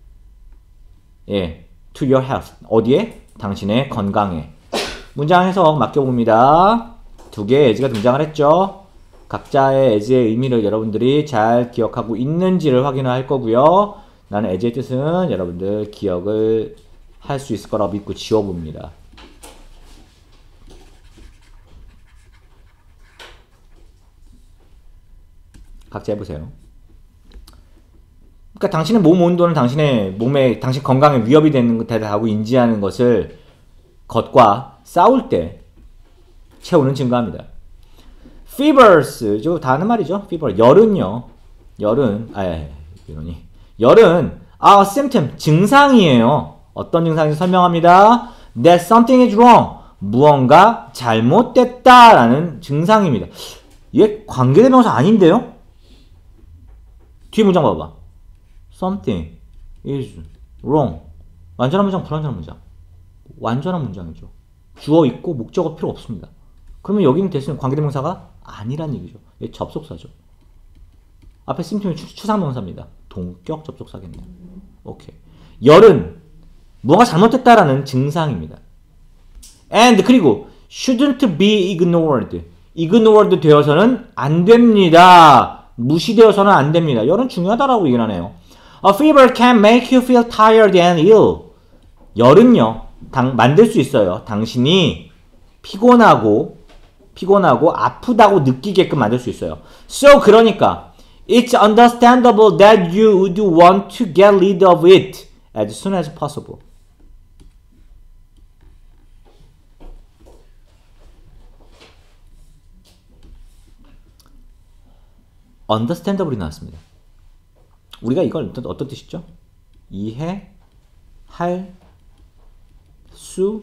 예, to your health. 어디에? 당신의 건강에. 문장 해석 맡겨봅니다. 두 개의 as가 등장을 했죠. 각자의 as의 의미를 여러분들이 잘 기억하고 있는지를 확인을 할 거고요. 나는 as의 뜻은 여러분들 기억을 할 수 있을 거라고 믿고 지워봅니다. 각자 해보세요. 그러니까 당신의 몸 온도는 당신의 몸에, 당신 건강에 위협이 되는 것하고 인지하는 것을 것과 싸울 때 체온은 증가합니다. fevers, 저 다 하는 말이죠. fever. 열은요. 열은, 아, 이러니. 열은 a symptom, 증상이에요. 어떤 증상인지 설명합니다. That something is wrong. 무언가 잘못됐다라는 증상입니다. 얘 관계대명사 아닌데요? 뒤에 문장 봐봐. Something is wrong. 완전한 문장, 불완전한 문장. 완전한 문장이죠. 주어 있고 목적어 필요 없습니다. 그러면 여기는 대신 관계대명사가 아니란 얘기죠. 얘 접속사죠. 앞에 symptom이 추상명사입니다. 동격 접속사겠네요. 오케이. 열은 무언가 잘못됐다라는 증상입니다. And 그리고 shouldn't be ignored. ignored 되어서는 안 됩니다. 무시되어서는 안 됩니다. 열은 중요하다라고 얘기를 하네요. A fever can make you feel tired and ill. 열은요, 당, 만들 수 있어요. 당신이 피곤하고, 피곤하고 아프다고 느끼게끔 만들 수 있어요. So, 그러니까, it's understandable that you would want to get rid of it as soon as possible. understandable이 나왔습니다. 우리가 이걸 어떤, 어떤 뜻이죠? 이해할 수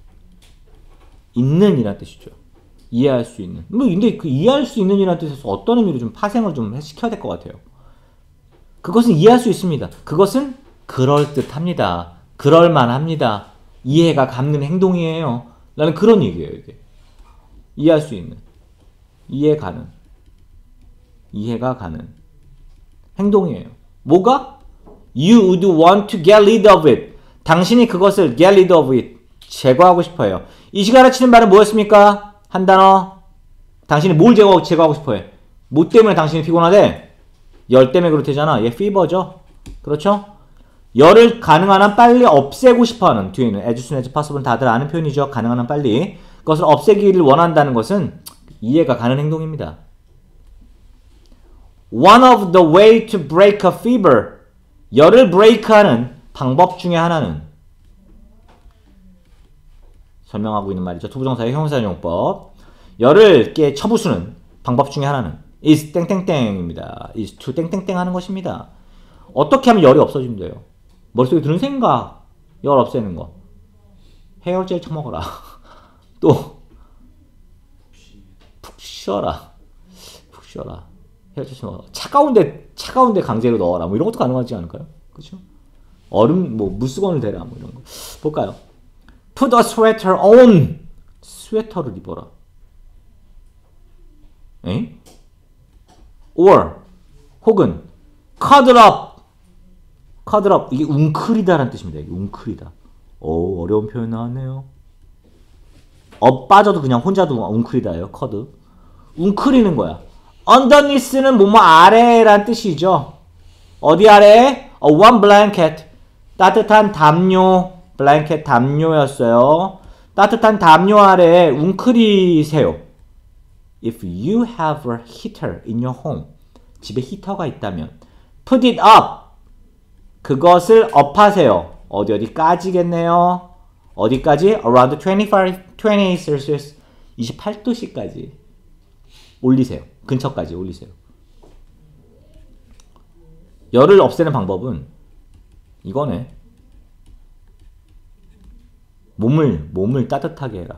있는 이라는 뜻이죠. 이해할 수 있는. 뭐 근데 그 이해할 수 있는 이라는 뜻에서 어떤 의미로 좀 파생을 좀 시켜야 될 것 같아요. 그것은 이해할 수 있습니다. 그것은 그럴듯합니다. 그럴만합니다. 이해가 가는 행동이에요. 라는 그런 얘기예요. 이게. 이해할 수 있는. 이해 가는. 이해가 가는 행동이에요. 뭐가? You would want to get rid of it. 당신이 그것을 get rid of it. 제거하고 싶어요. 이 시간에 치는 말은 뭐였습니까? 한 단어. 당신이 뭘 제거, 제거하고 싶어해? 뭐 때문에 당신이 피곤하대? 열 때문에 그렇대잖아. 얘 fever죠? 그렇죠? 열을 가능한 한 빨리 없애고 싶어하는 뒤에는 as soon as possible 다들 아는 표현이죠. 가능한 한 빨리. 그것을 없애기를 원한다는 것은 이해가 가는 행동입니다. One of the way to break a fever. 열을 브레이크하는 방법 중에 하나는 설명하고 있는 말이죠. 투부정사의 형용사용법. 열을 깨 쳐부수는 방법 중에 하나는 is 땡땡땡입니다. is to 땡땡땡 하는 것입니다. 어떻게 하면 열이 없어지면 돼요? 머릿속에 드는 생각, 열 없애는 거. 해열제 처먹어라. 또 푹 쉬어라. 푹 쉬어라. 해열제 처먹어라. 차가운데 차가운데 강제로 넣어라. 뭐 이런 것도 가능하지 않을까요? 그렇죠? 얼음 뭐 물수건을 대라. 뭐 이런 거. 볼까요? Put a sweater on. 스웨터를 입어라. 에? Or 혹은 cuddle up. cuddle up. 이게 웅크리다라는 뜻입니다. 이게 웅크리다. 오, 어려운 표현 나왔네요. 업 빠져도 그냥 혼자도 웅크리다예요. cuddle. 웅크리는 거야. underneath는 뭐뭐 아래란 뜻이죠. 어디 아래? A one blanket. 따뜻한 담요. blanket 담요였어요. 따뜻한 담요 아래에 웅크리세요. If you have a heater in your home. 집에 히터가 있다면 put it up. 그것을 업하세요. 어디 어디까지겠네요. 어디까지? Around twenty-five, twenty-eight Celsius. 이십팔 도씨까지 올리세요. 근처까지 올리세요. 열을 없애는 방법은 이거네. 몸을 몸을 따뜻하게 해라.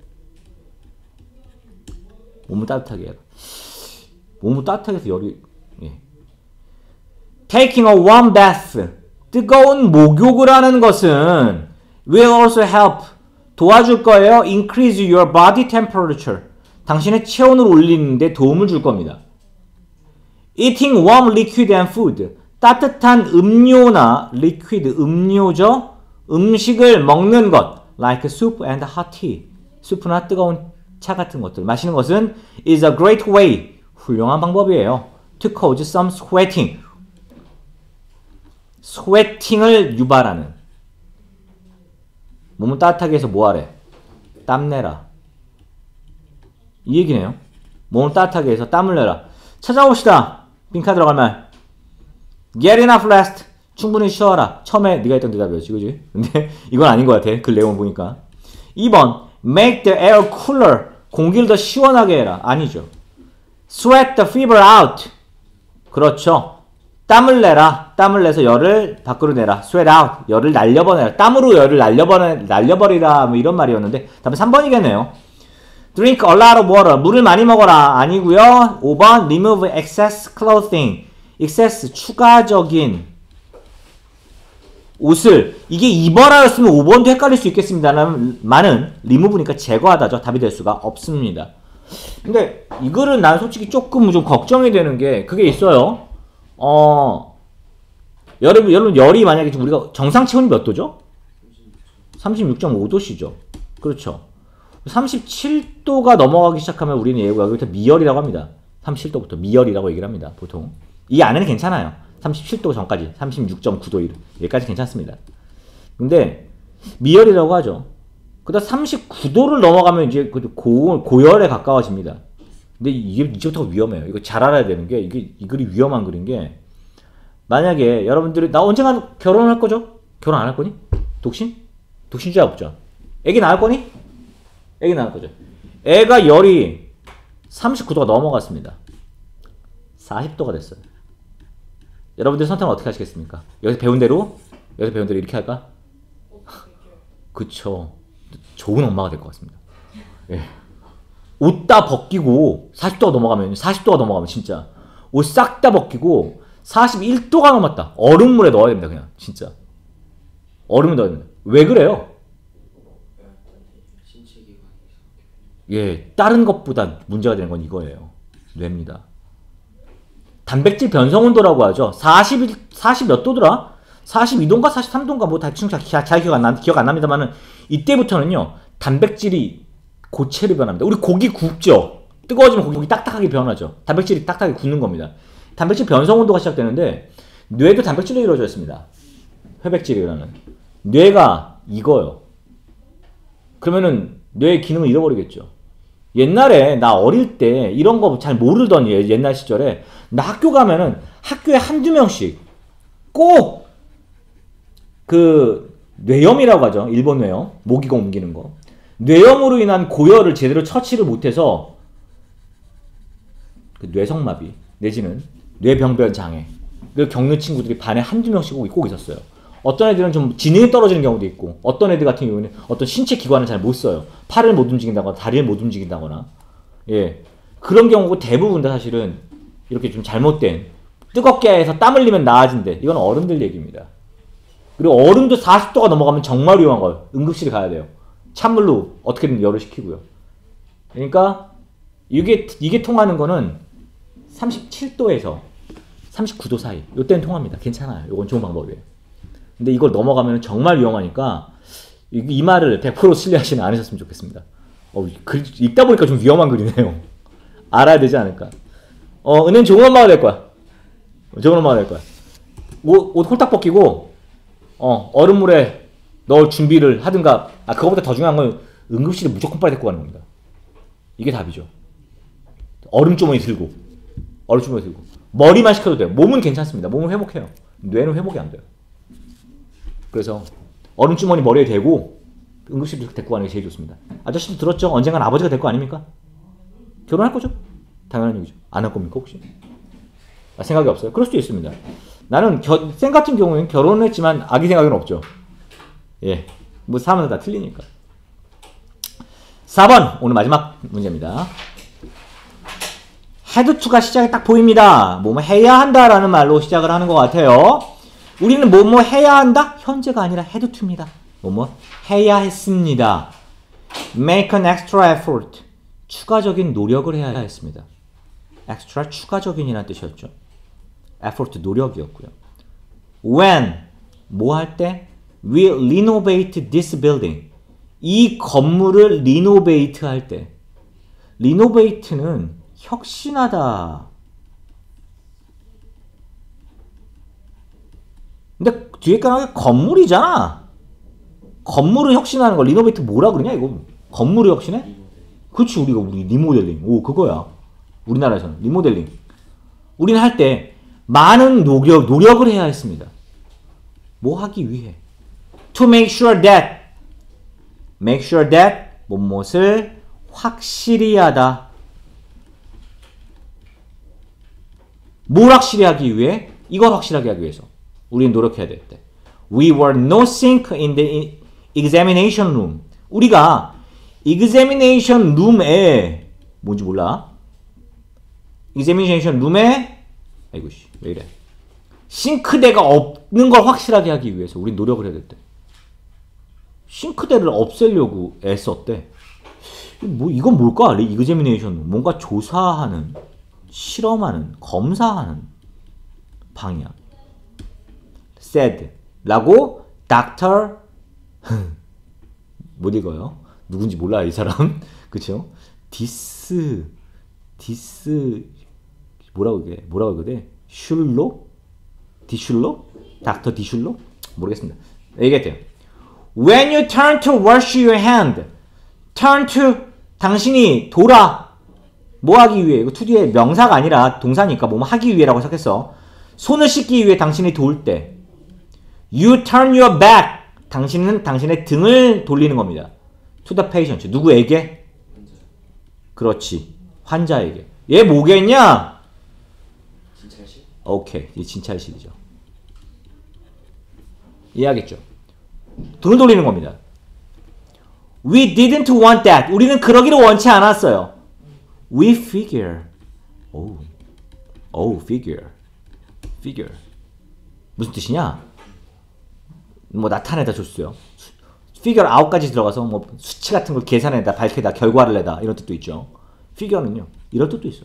몸을 따뜻하게 해라. 몸을 따뜻하게 해서 열이 예. Taking a warm bath. 뜨거운 목욕을 하는 것은 will also help. 도와줄 거예요. Increase your body temperature. 당신의 체온을 올리는데 도움을 줄 겁니다. Eating warm liquid and food. 따뜻한 음료나 liquid 음료죠. 음식을 먹는 것. Like soup and hot tea. 수프나 뜨거운 차 같은 것들 마시는 것은 is a great way. 훌륭한 방법이에요. To cause some sweating. 스웨팅을 유발하는. 몸을 따뜻하게 해서 뭐하래? 땀내라. 이 얘기네요. 몸을 따뜻하게 해서 땀을 내라. 찾아봅시다. 빈카 들어갈 말. Get enough rest. 충분히 쉬어라. 처음에 네가 했던 대답이었지, 그지? 근데 이건 아닌 것 같아. 그 내용 보니까. 이 번. Make the air cooler. 공기를 더 시원하게 해라. 아니죠. Sweat the fever out. 그렇죠. 땀을 내라. 땀을 내서 열을 밖으로 내라. Sweat out. 열을 날려버려라. 땀으로 열을 날려버려, 날려버리라. 뭐 이런 말이었는데 답은 삼 번이겠네요. Drink a lot of water. 물을 많이 먹어라. 아니고요. 오 번. Remove excess clothing. excess. 추가적인 옷을. 이게 입어라였으면 오 번도 헷갈릴 수 있겠습니다만은 remove니까 제거하다죠. 답이 될 수가 없습니다. 근데 이거를 난 솔직히 조금 좀 걱정이 되는 게 그게 있어요. 어, 여러분, 여러분, 열이 만약에 지금 우리가 정상 체온이 몇 도죠? 삼십육 점 오 도씨죠. 그렇죠. 삼십칠 도가 넘어가기 시작하면 우리는 여기부터 미열이라고 합니다. 삼십칠 도부터 미열이라고 얘기를 합니다. 보통. 이 안에는 괜찮아요. 삼십칠 도 전까지. 삼십육 점 구 도 여기까지 괜찮습니다. 근데 미열이라고 하죠. 그다음 삼십구 도를 넘어가면 이제 고, 고열에 가까워집니다. 근데 이게 이제부터 위험해요. 이거 잘 알아야 되는 게 이게 이 글이 위험한 글인 게 만약에 여러분들이 나 언젠가 결혼할 거죠? 결혼 안 할 거니? 독신? 독신주의 없죠. 애기 낳을 거니? 애기 낳을 거죠. 애가 열이 삼십구 도가 넘어갔습니다. 사십 도가 됐어요. 여러분들 선택은 어떻게 하시겠습니까? 여기서 배운 대로 여기서 배운 대로 이렇게 할까? 그쵸. 좋은 엄마가 될 것 같습니다. 예. 옷 다 벗기고 사십 도가 넘어가면 사십 도가 넘어가면 진짜 옷 싹 다 벗기고 사십일 도가 넘었다. 얼음물에 넣어야 됩니다. 그냥 진짜. 얼음에 넣어야 됩니다. 왜 그래요? 예, 다른 것보다 문제가 되는 건 이거예요. 뇌입니다. 단백질 변성 온도라고 하죠. 사십, 사십 몇 도더라? 사십이 도인가 사십삼 도인가 뭐 대충 잘, 잘 기억 안 나, 기억 안 납니다만은 이때부터는요. 단백질이 고체로 변합니다. 우리 고기 굽죠. 뜨거워지면 고기, 고기 딱딱하게 변하죠. 단백질이 딱딱하게 굳는 겁니다. 단백질 변성 온도가 시작되는데 뇌도 단백질로 이루어져 있습니다. 회백질이라는. 뇌가 이거요. 그러면은 뇌의 기능을 잃어버리겠죠. 옛날에 나 어릴 때 이런 거 잘 모르던 옛날 시절에 나 학교 가면은 학교에 한두 명씩 꼭 그 뇌염이라고 하죠. 일본 뇌염. 모기가 옮기는 거. 뇌염으로 인한 고열을 제대로 처치를 못해서 그 뇌성마비 내지는 뇌병변 장애를 겪는 친구들이 반에 한두 명씩 꼭 있었어요. 어떤 애들은 좀 지능이 떨어지는 경우도 있고 어떤 애들 같은 경우는 어떤 신체 기관을 잘 못 써요. 팔을 못 움직인다거나 다리를 못 움직인다거나 예 그런 경우고 대부분 다 사실은 이렇게 좀 잘못된 뜨겁게 해서 땀 흘리면 나아진대. 이건 어른들 얘기입니다. 그리고 얼음도 사십 도가 넘어가면 정말 위험한 거예요. 응급실에 가야 돼요. 찬물로 어떻게든 열을 식히고요. 그러니까 이게 이게 통하는 거는 삼십칠 도에서 삼십구 도 사이. 요때는 통합니다. 괜찮아요. 요건 좋은 방법이에요. 근데 이걸 넘어가면 정말 위험하니까 이, 이 말을 백 퍼센트 신뢰하시는 안 하셨으면 좋겠습니다. 어, 글, 읽다 보니까 좀 위험한 글이네요. 알아야 되지 않을까. 어, 은혜는 좋은 엄마가 될 거야. 좋은 엄마가 될 거야. 옷, 옷 홀딱 벗기고 어, 얼음물에 넣을 준비를 하든가. 아, 그거보다 더 중요한 건 응급실에 무조건 빨리 데리고 가는 겁니다. 이게 답이죠. 얼음 주머니 들고 얼음 주머니 들고 머리만 식혀도 돼요. 몸은 괜찮습니다. 몸은 회복해요. 뇌는 회복이 안 돼요. 그래서 얼음 주머니 머리에 대고 응급실로 데리고 가는 게 제일 좋습니다. 아저씨도 들었죠? 언젠간 아버지가 될 거 아닙니까? 결혼할 거죠? 당연한 얘기죠. 안 할 겁니까 혹시? 아, 생각이 없어요? 그럴 수도 있습니다. 나는 겨, 생 같은 경우는 결혼을 했지만 아기 생각은 없죠. 예, 뭐 사람마다 다 틀리니까. 사 번 오늘 마지막 문제입니다. had to가 시작이 딱 보입니다. 뭐뭐 해야 한다라는 말로 시작을 하는 것 같아요. 우리는 뭐뭐 해야 한다? 현재가 아니라 had to입니다. 뭐뭐 해야 했습니다. make an extra effort. 추가적인 노력을 해야 했습니다. extra 추가적인이라는 뜻이었죠. effort 노력이었고요. when 뭐 할 때? we renovate this building. 이 건물을 renovate 할 때. renovate는 혁신하다. 근데 뒤에 까는 건물이잖아. 건물을 혁신하는 거 리노베이트 뭐라 그러냐 이거. 건물을 혁신해? 그렇지. 우리가 우리 리모델링. 오 그거야. 우리나라에서는 리모델링. 우리는 할 때 많은 노력, 노력을 해야 했습니다. 뭐 하기 위해? To make sure that make sure that 무엇을 확실히 하다. 뭘 확실히 하기 위해? 이걸 확실하게 하기 위해서 우리는 노력해야 될 때. We were no sync in the examination room. 우리가 examination room에 뭔지 몰라? examination room에 아이고 씨, 왜 이래? 싱크대가 없는 걸 확실하게 하기 위해서 우린 노력을 해야 될 때. 싱크대를 없애려고 애썼대. 뭐 이건 뭘까? examination 뭔가 조사하는, 실험하는, 검사하는 방향. said 라고 doctor 못 읽어요. 누군지 몰라 이 사람. 그쵸? 디스 디스 뭐라고 이게 뭐라고 그래? 슐로? 디슐로? 닥터 디슐로? 모르겠습니다. 얘기했대요. When you turn to wash your hand, turn to 당신이 돌아 뭐 하기 위해? 이거 to 뒤에 명사가 아니라 동사니까 뭐 하기 위해라고 생각했어. 손을 씻기 위해 당신이 도울 때, you turn your back. 당신은 당신의 등을 돌리는 겁니다. To the patient. 누구에게? 그렇지. 환자에게. 얘 뭐겠냐? 진찰실? 오케이. 이 진찰실이죠. 이해하겠죠? 등을 돌리는 겁니다. We didn't want that. 우리는 그러기를 원치 않았어요. We figure. Oh. Oh, figure. figure. 무슨 뜻이냐? 뭐 나타내다 줬어요. figure out까지 들어가서 뭐 수치 같은 걸 계산해다, 밝히다, 결과를 내다 이런 뜻도 있죠. figure는요. 이런 뜻도 있어요.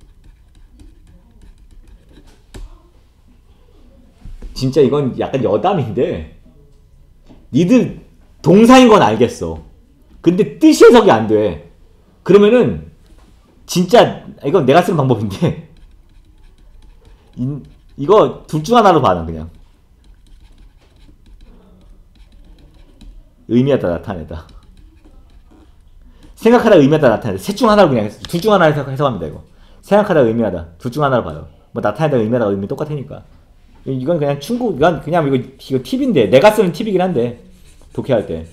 진짜 이건 약간 여담인데 니들 동사인 건 알겠어. 근데 뜻이 해석이 안 돼. 그러면은 진짜 이건 내가 쓰는 방법인데 이, 이거 둘 중 하나로 봐라 그냥. 의미하다 나타내다. 생각하다 의미하다 나타내다. 셋 중 하나로 그냥 둘 중 하나 해석, 해석합니다 이거. 생각하다 의미하다. 둘 중 하나로 봐요. 뭐 나타내다 의미하다 의미 똑같으니까. 이건 그냥 충고 이건 그냥 이거 이거 팁인데 내가 쓰는 팁이긴 한데 독해할 때.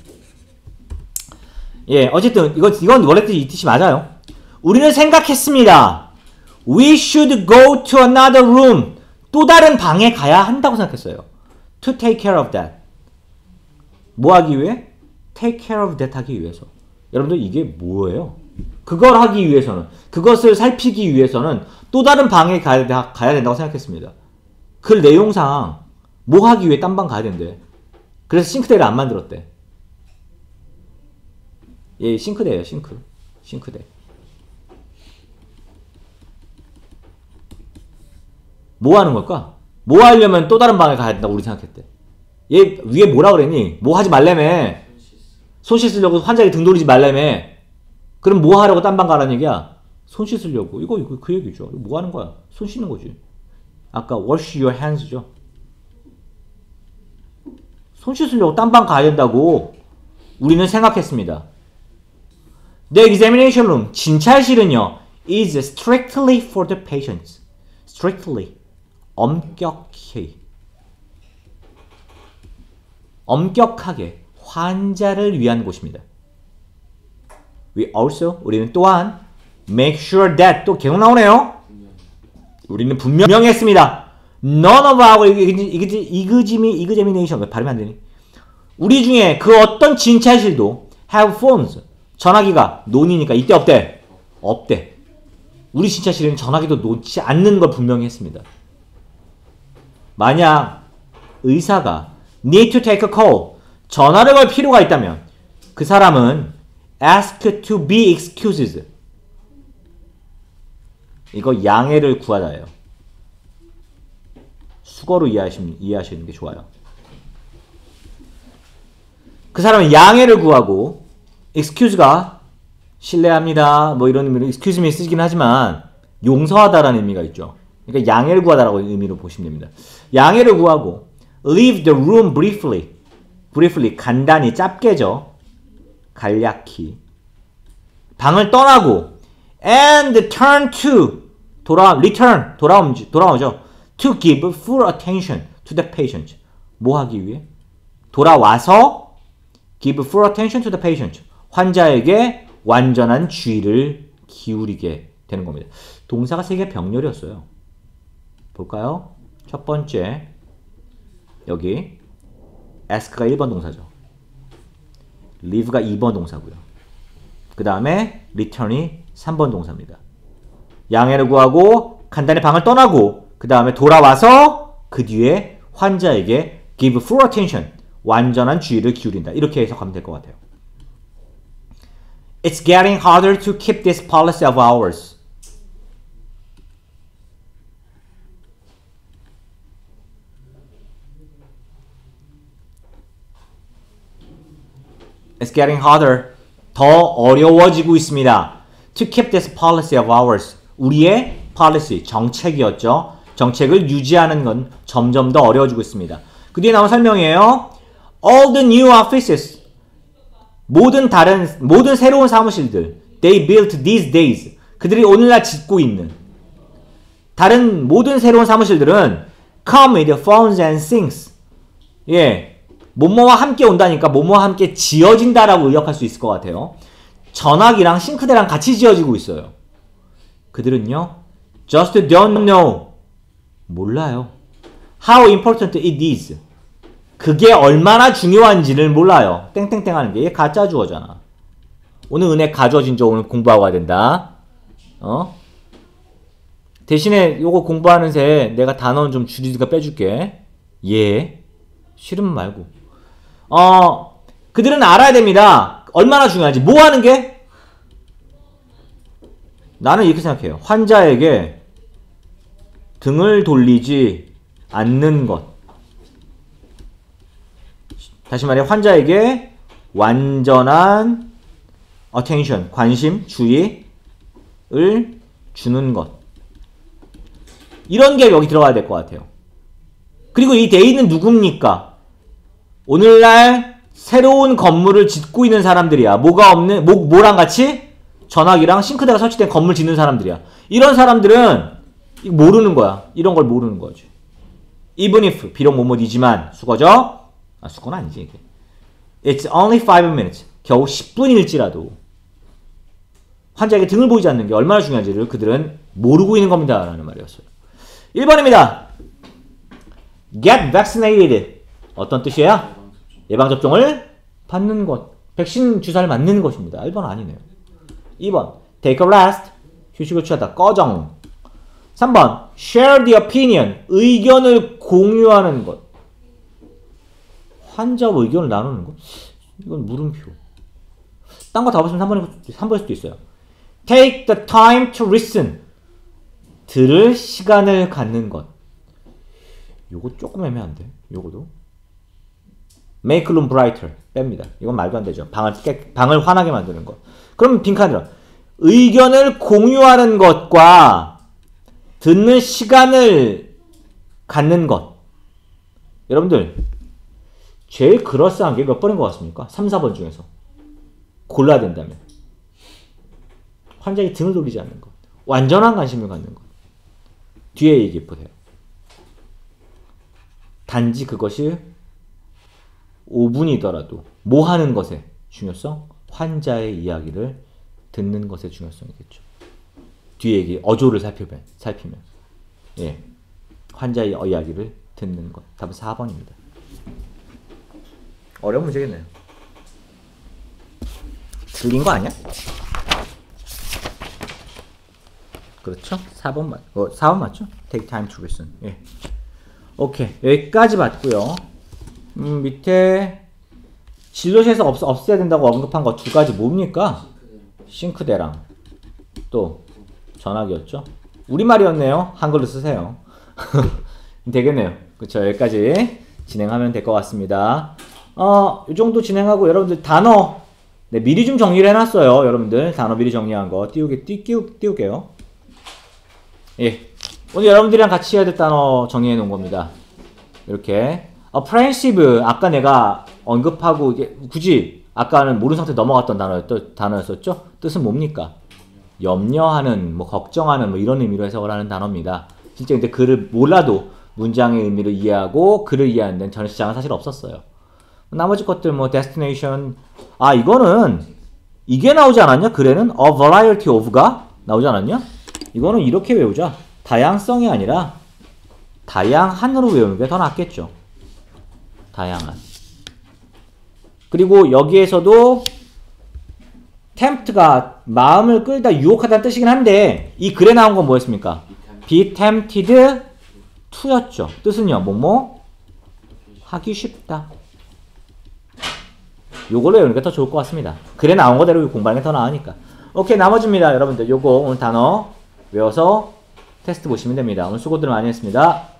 예, 어쨌든 이건 이건 원래 이 뜻이 맞아요. 우리는 생각했습니다. We should go to another room. 또 다른 방에 가야 한다고 생각했어요. To take care of that. 뭐 하기 위해? Take care of that 하기 위해서. 여러분들 이게 뭐예요? 그걸 하기 위해서는, 그것을 살피기 위해서는 또 다른 방에 가야, 가야 된다고 생각했습니다. 그 내용상 뭐 하기 위해 딴 방 가야 된대. 그래서 싱크대를 안 만들었대. 예, 싱크대예요, 싱크. 싱크대. 뭐 하는 걸까? 뭐 하려면 또 다른 방에 가야 된다고 우리 생각했대. 얘 위에 뭐라 그랬니? 뭐 하지 말래며. 손 씻으려고 환자에게 등 돌리지 말래며. 그럼 뭐 하려고 딴 방 가라는 얘기야? 손 씻으려고. 이거, 이거 그 얘기죠. 이거 뭐 하는 거야? 손 씻는 거지. 아까 wash your hands죠. 손 씻으려고 딴 방 가야 된다고 우리는 생각했습니다. The examination room, 진찰실은요, is strictly for the patients. strictly, 엄격히, 엄격하게 환자를 위한 곳입니다. We also, 우리는 또한 make sure that, 또 계속 나오네요. 우리는 분명했습니다. None of our examination, 발음이 안 되니? 우리 중에 그 어떤 진찰실도 have phones, 전화기가 논이니까 이때 없대. 없대. 우리 진찰실은 전화기도 놓지 않는 걸 분명히 했습니다. 만약 의사가 need to take a call, 전화를 걸 필요가 있다면 그 사람은 ask to be excused. 이거 양해를 구하다예요. 수거로 이해하시면, 이해하시는 게 좋아요. 그 사람은 양해를 구하고 excuse가 실례합니다 뭐 이런 의미로 excuse me 쓰긴 하지만 용서하다라는 의미가 있죠. 그러니까 양해를 구하다라고 의미로 보시면 됩니다. 양해를 구하고 leave the room briefly. briefly 간단히 짧게죠. 간략히 방을 떠나고 and turn to 돌아 return 돌아옴 돌아오죠. to give full attention to the patient. 뭐 하기 위해? 돌아와서 give full attention to the patient. 환자에게 완전한 주의를 기울이게 되는 겁니다. 동사가 세 개 병렬이었어요. 볼까요? 첫 번째 여기 ask가 일 번 동사죠. leave가 이 번 동사고요. 그 다음에 return이 삼 번 동사입니다. 양해를 구하고 간단히 방을 떠나고 그 다음에 돌아와서 그 뒤에 환자에게 give full attention, 완전한 주의를 기울인다. 이렇게 해석하면 될 것 같아요. It's getting harder to keep this policy of ours. It's getting harder. 더 어려워지고 있습니다. To keep this policy of ours. 우리의 policy, 정책이었죠. 정책을 유지하는 건 점점 더 어려워지고 있습니다. 그 뒤에 나온 설명이에요. All the new offices. 모든 다른, 모든 새로운 사무실들. They built these days. 그들이 오늘날 짓고 있는. 다른 모든 새로운 사무실들은 come with phones and things. 예. 뭐뭐와 함께 온다니까 뭐뭐와 함께 지어진다라고 의역할 수 있을 것 같아요. 전화기랑 싱크대랑 같이 지어지고 있어요. 그들은요, just don't know. 몰라요. How important it is. 그게 얼마나 중요한지를 몰라요. 땡땡땡 하는 게. 얘 가짜 주어잖아. 오늘 은혜 가져진 저 오늘 공부하고 가야 된다. 어? 대신에 요거 공부하는 새 내가 단어는 좀 줄이니까 빼줄게. 예. 싫으면 말고. 어, 그들은 알아야 됩니다. 얼마나 중요한지. 뭐 하는 게? 나는 이렇게 생각해요. 환자에게 등을 돌리지 않는 것. 다시 말해 환자에게 완전한 attention, 관심, 주의를 주는 것. 이런 게 여기 들어가야 될 것 같아요. 그리고 이 대인은 누굽니까? 오늘날 새로운 건물을 짓고 있는 사람들이야. 뭐가 없는, 뭐, 뭐랑 같이? 전화기랑 싱크대가 설치된 건물 짓는 사람들이야. 이런 사람들은 모르는 거야. 이런 걸 모르는 거지. Even if, 비록 뭐뭐이지만, 수거죠? 아, 수거는 아니지, 이게. It's only five minutes. 겨우 십 분일지라도 환자에게 등을 보이지 않는 게 얼마나 중요한지를 그들은 모르고 있는 겁니다. 라는 말이었어요. 일 번입니다. Get vaccinated. 어떤 뜻이에요? 예방접종을 받는 것. 백신 주사를 맞는 것입니다. 일 번 아니네요. 이 번. Take a rest. 휴식을 취하다. 꺼정. 삼 번. Share the opinion. 의견을 공유하는 것. 환자와 의견을 나누는 것? 이건 물음표. 딴 거 다 보시면 삼 번일, 삼 번일 수도 있어요. Take the time to listen. 들을 시간을 갖는 것. 요거 조금 애매한데. 요거도. Make room brighter. 뺍니다. 이건 말도 안 되죠. 방을 깨, 방을 환하게 만드는 것. 그럼 빈칸으로. 의견을 공유하는 것과 듣는 시간을 갖는 것. 여러분들 제일 그럴싸한 게 몇 번인 것 같습니까? 삼, 사 번 중에서. 골라야 된다면. 환자에게 등을 돌리지 않는 것. 완전한 관심을 갖는 것. 뒤에 얘기 보세요. 단지 그것이 오 분이더라도 뭐 하는 것의 중요성? 환자의 이야기를 듣는 것의 중요성이겠죠. 뒤에 얘기, 어조를 살피면, 살피면. 예. 환자의 이야기를 듣는 것. 답은 사 번입니다. 어려운 문제겠네요. 틀린 거 아니야? 그렇죠? 사 번 맞, 어, 사 번 맞죠? Take time to listen. 예. 오케이. 여기까지 봤고요. 음, 밑에 진료실에서 없, 없애야 된다고 언급한 거 두 가지 뭡니까? 싱크대랑 또 전화기였죠? 우리말이었네요. 한글로 쓰세요. 되겠네요. 그쵸? 여기까지 진행하면 될 것 같습니다. 어, 이 정도 진행하고 여러분들 단어 네, 미리 좀 정리를 해놨어요. 여러분들 단어 미리 정리한 거 띄우게, 띄, 띄우, 띄울게요. 예, 오늘 여러분들이랑 같이 해야 될 단어 정리해 놓은 겁니다. 이렇게 apprehensive 아까 내가 언급하고 이게 굳이 아까는 모르는 상태 넘어갔던 단어였, 단어였었죠? 뜻은 뭡니까? 염려하는, 뭐 걱정하는 뭐 이런 의미로 해석을 하는 단어입니다. 실제 근데 글을 몰라도 문장의 의미를 이해하고 글을 이해하는 데는 전혀 지장은 사실 없었어요. 나머지 것들 뭐 destination 아 이거는 이게 나오지 않았냐? 글에는 a variety of가 나오지 않았냐? 이거는 이렇게 외우자. 다양성이 아니라 다양한으로 외우는 게 더 낫겠죠. 다양한. 그리고 여기에서도 tempt가 마음을 끌다 유혹하다는 뜻이긴 한데 이 글에 나온 건 뭐였습니까? be tempted to였죠. 뜻은요. 뭐뭐 하기 쉽다. 요걸로 외우는 게 더 좋을 것 같습니다. 글에 나온 거대로 공부하는 게 더 나으니까. 오케이, 나머지입니다. 여러분들 요거 오늘 단어 외워서 테스트 보시면 됩니다. 오늘 수고들 많이 했습니다.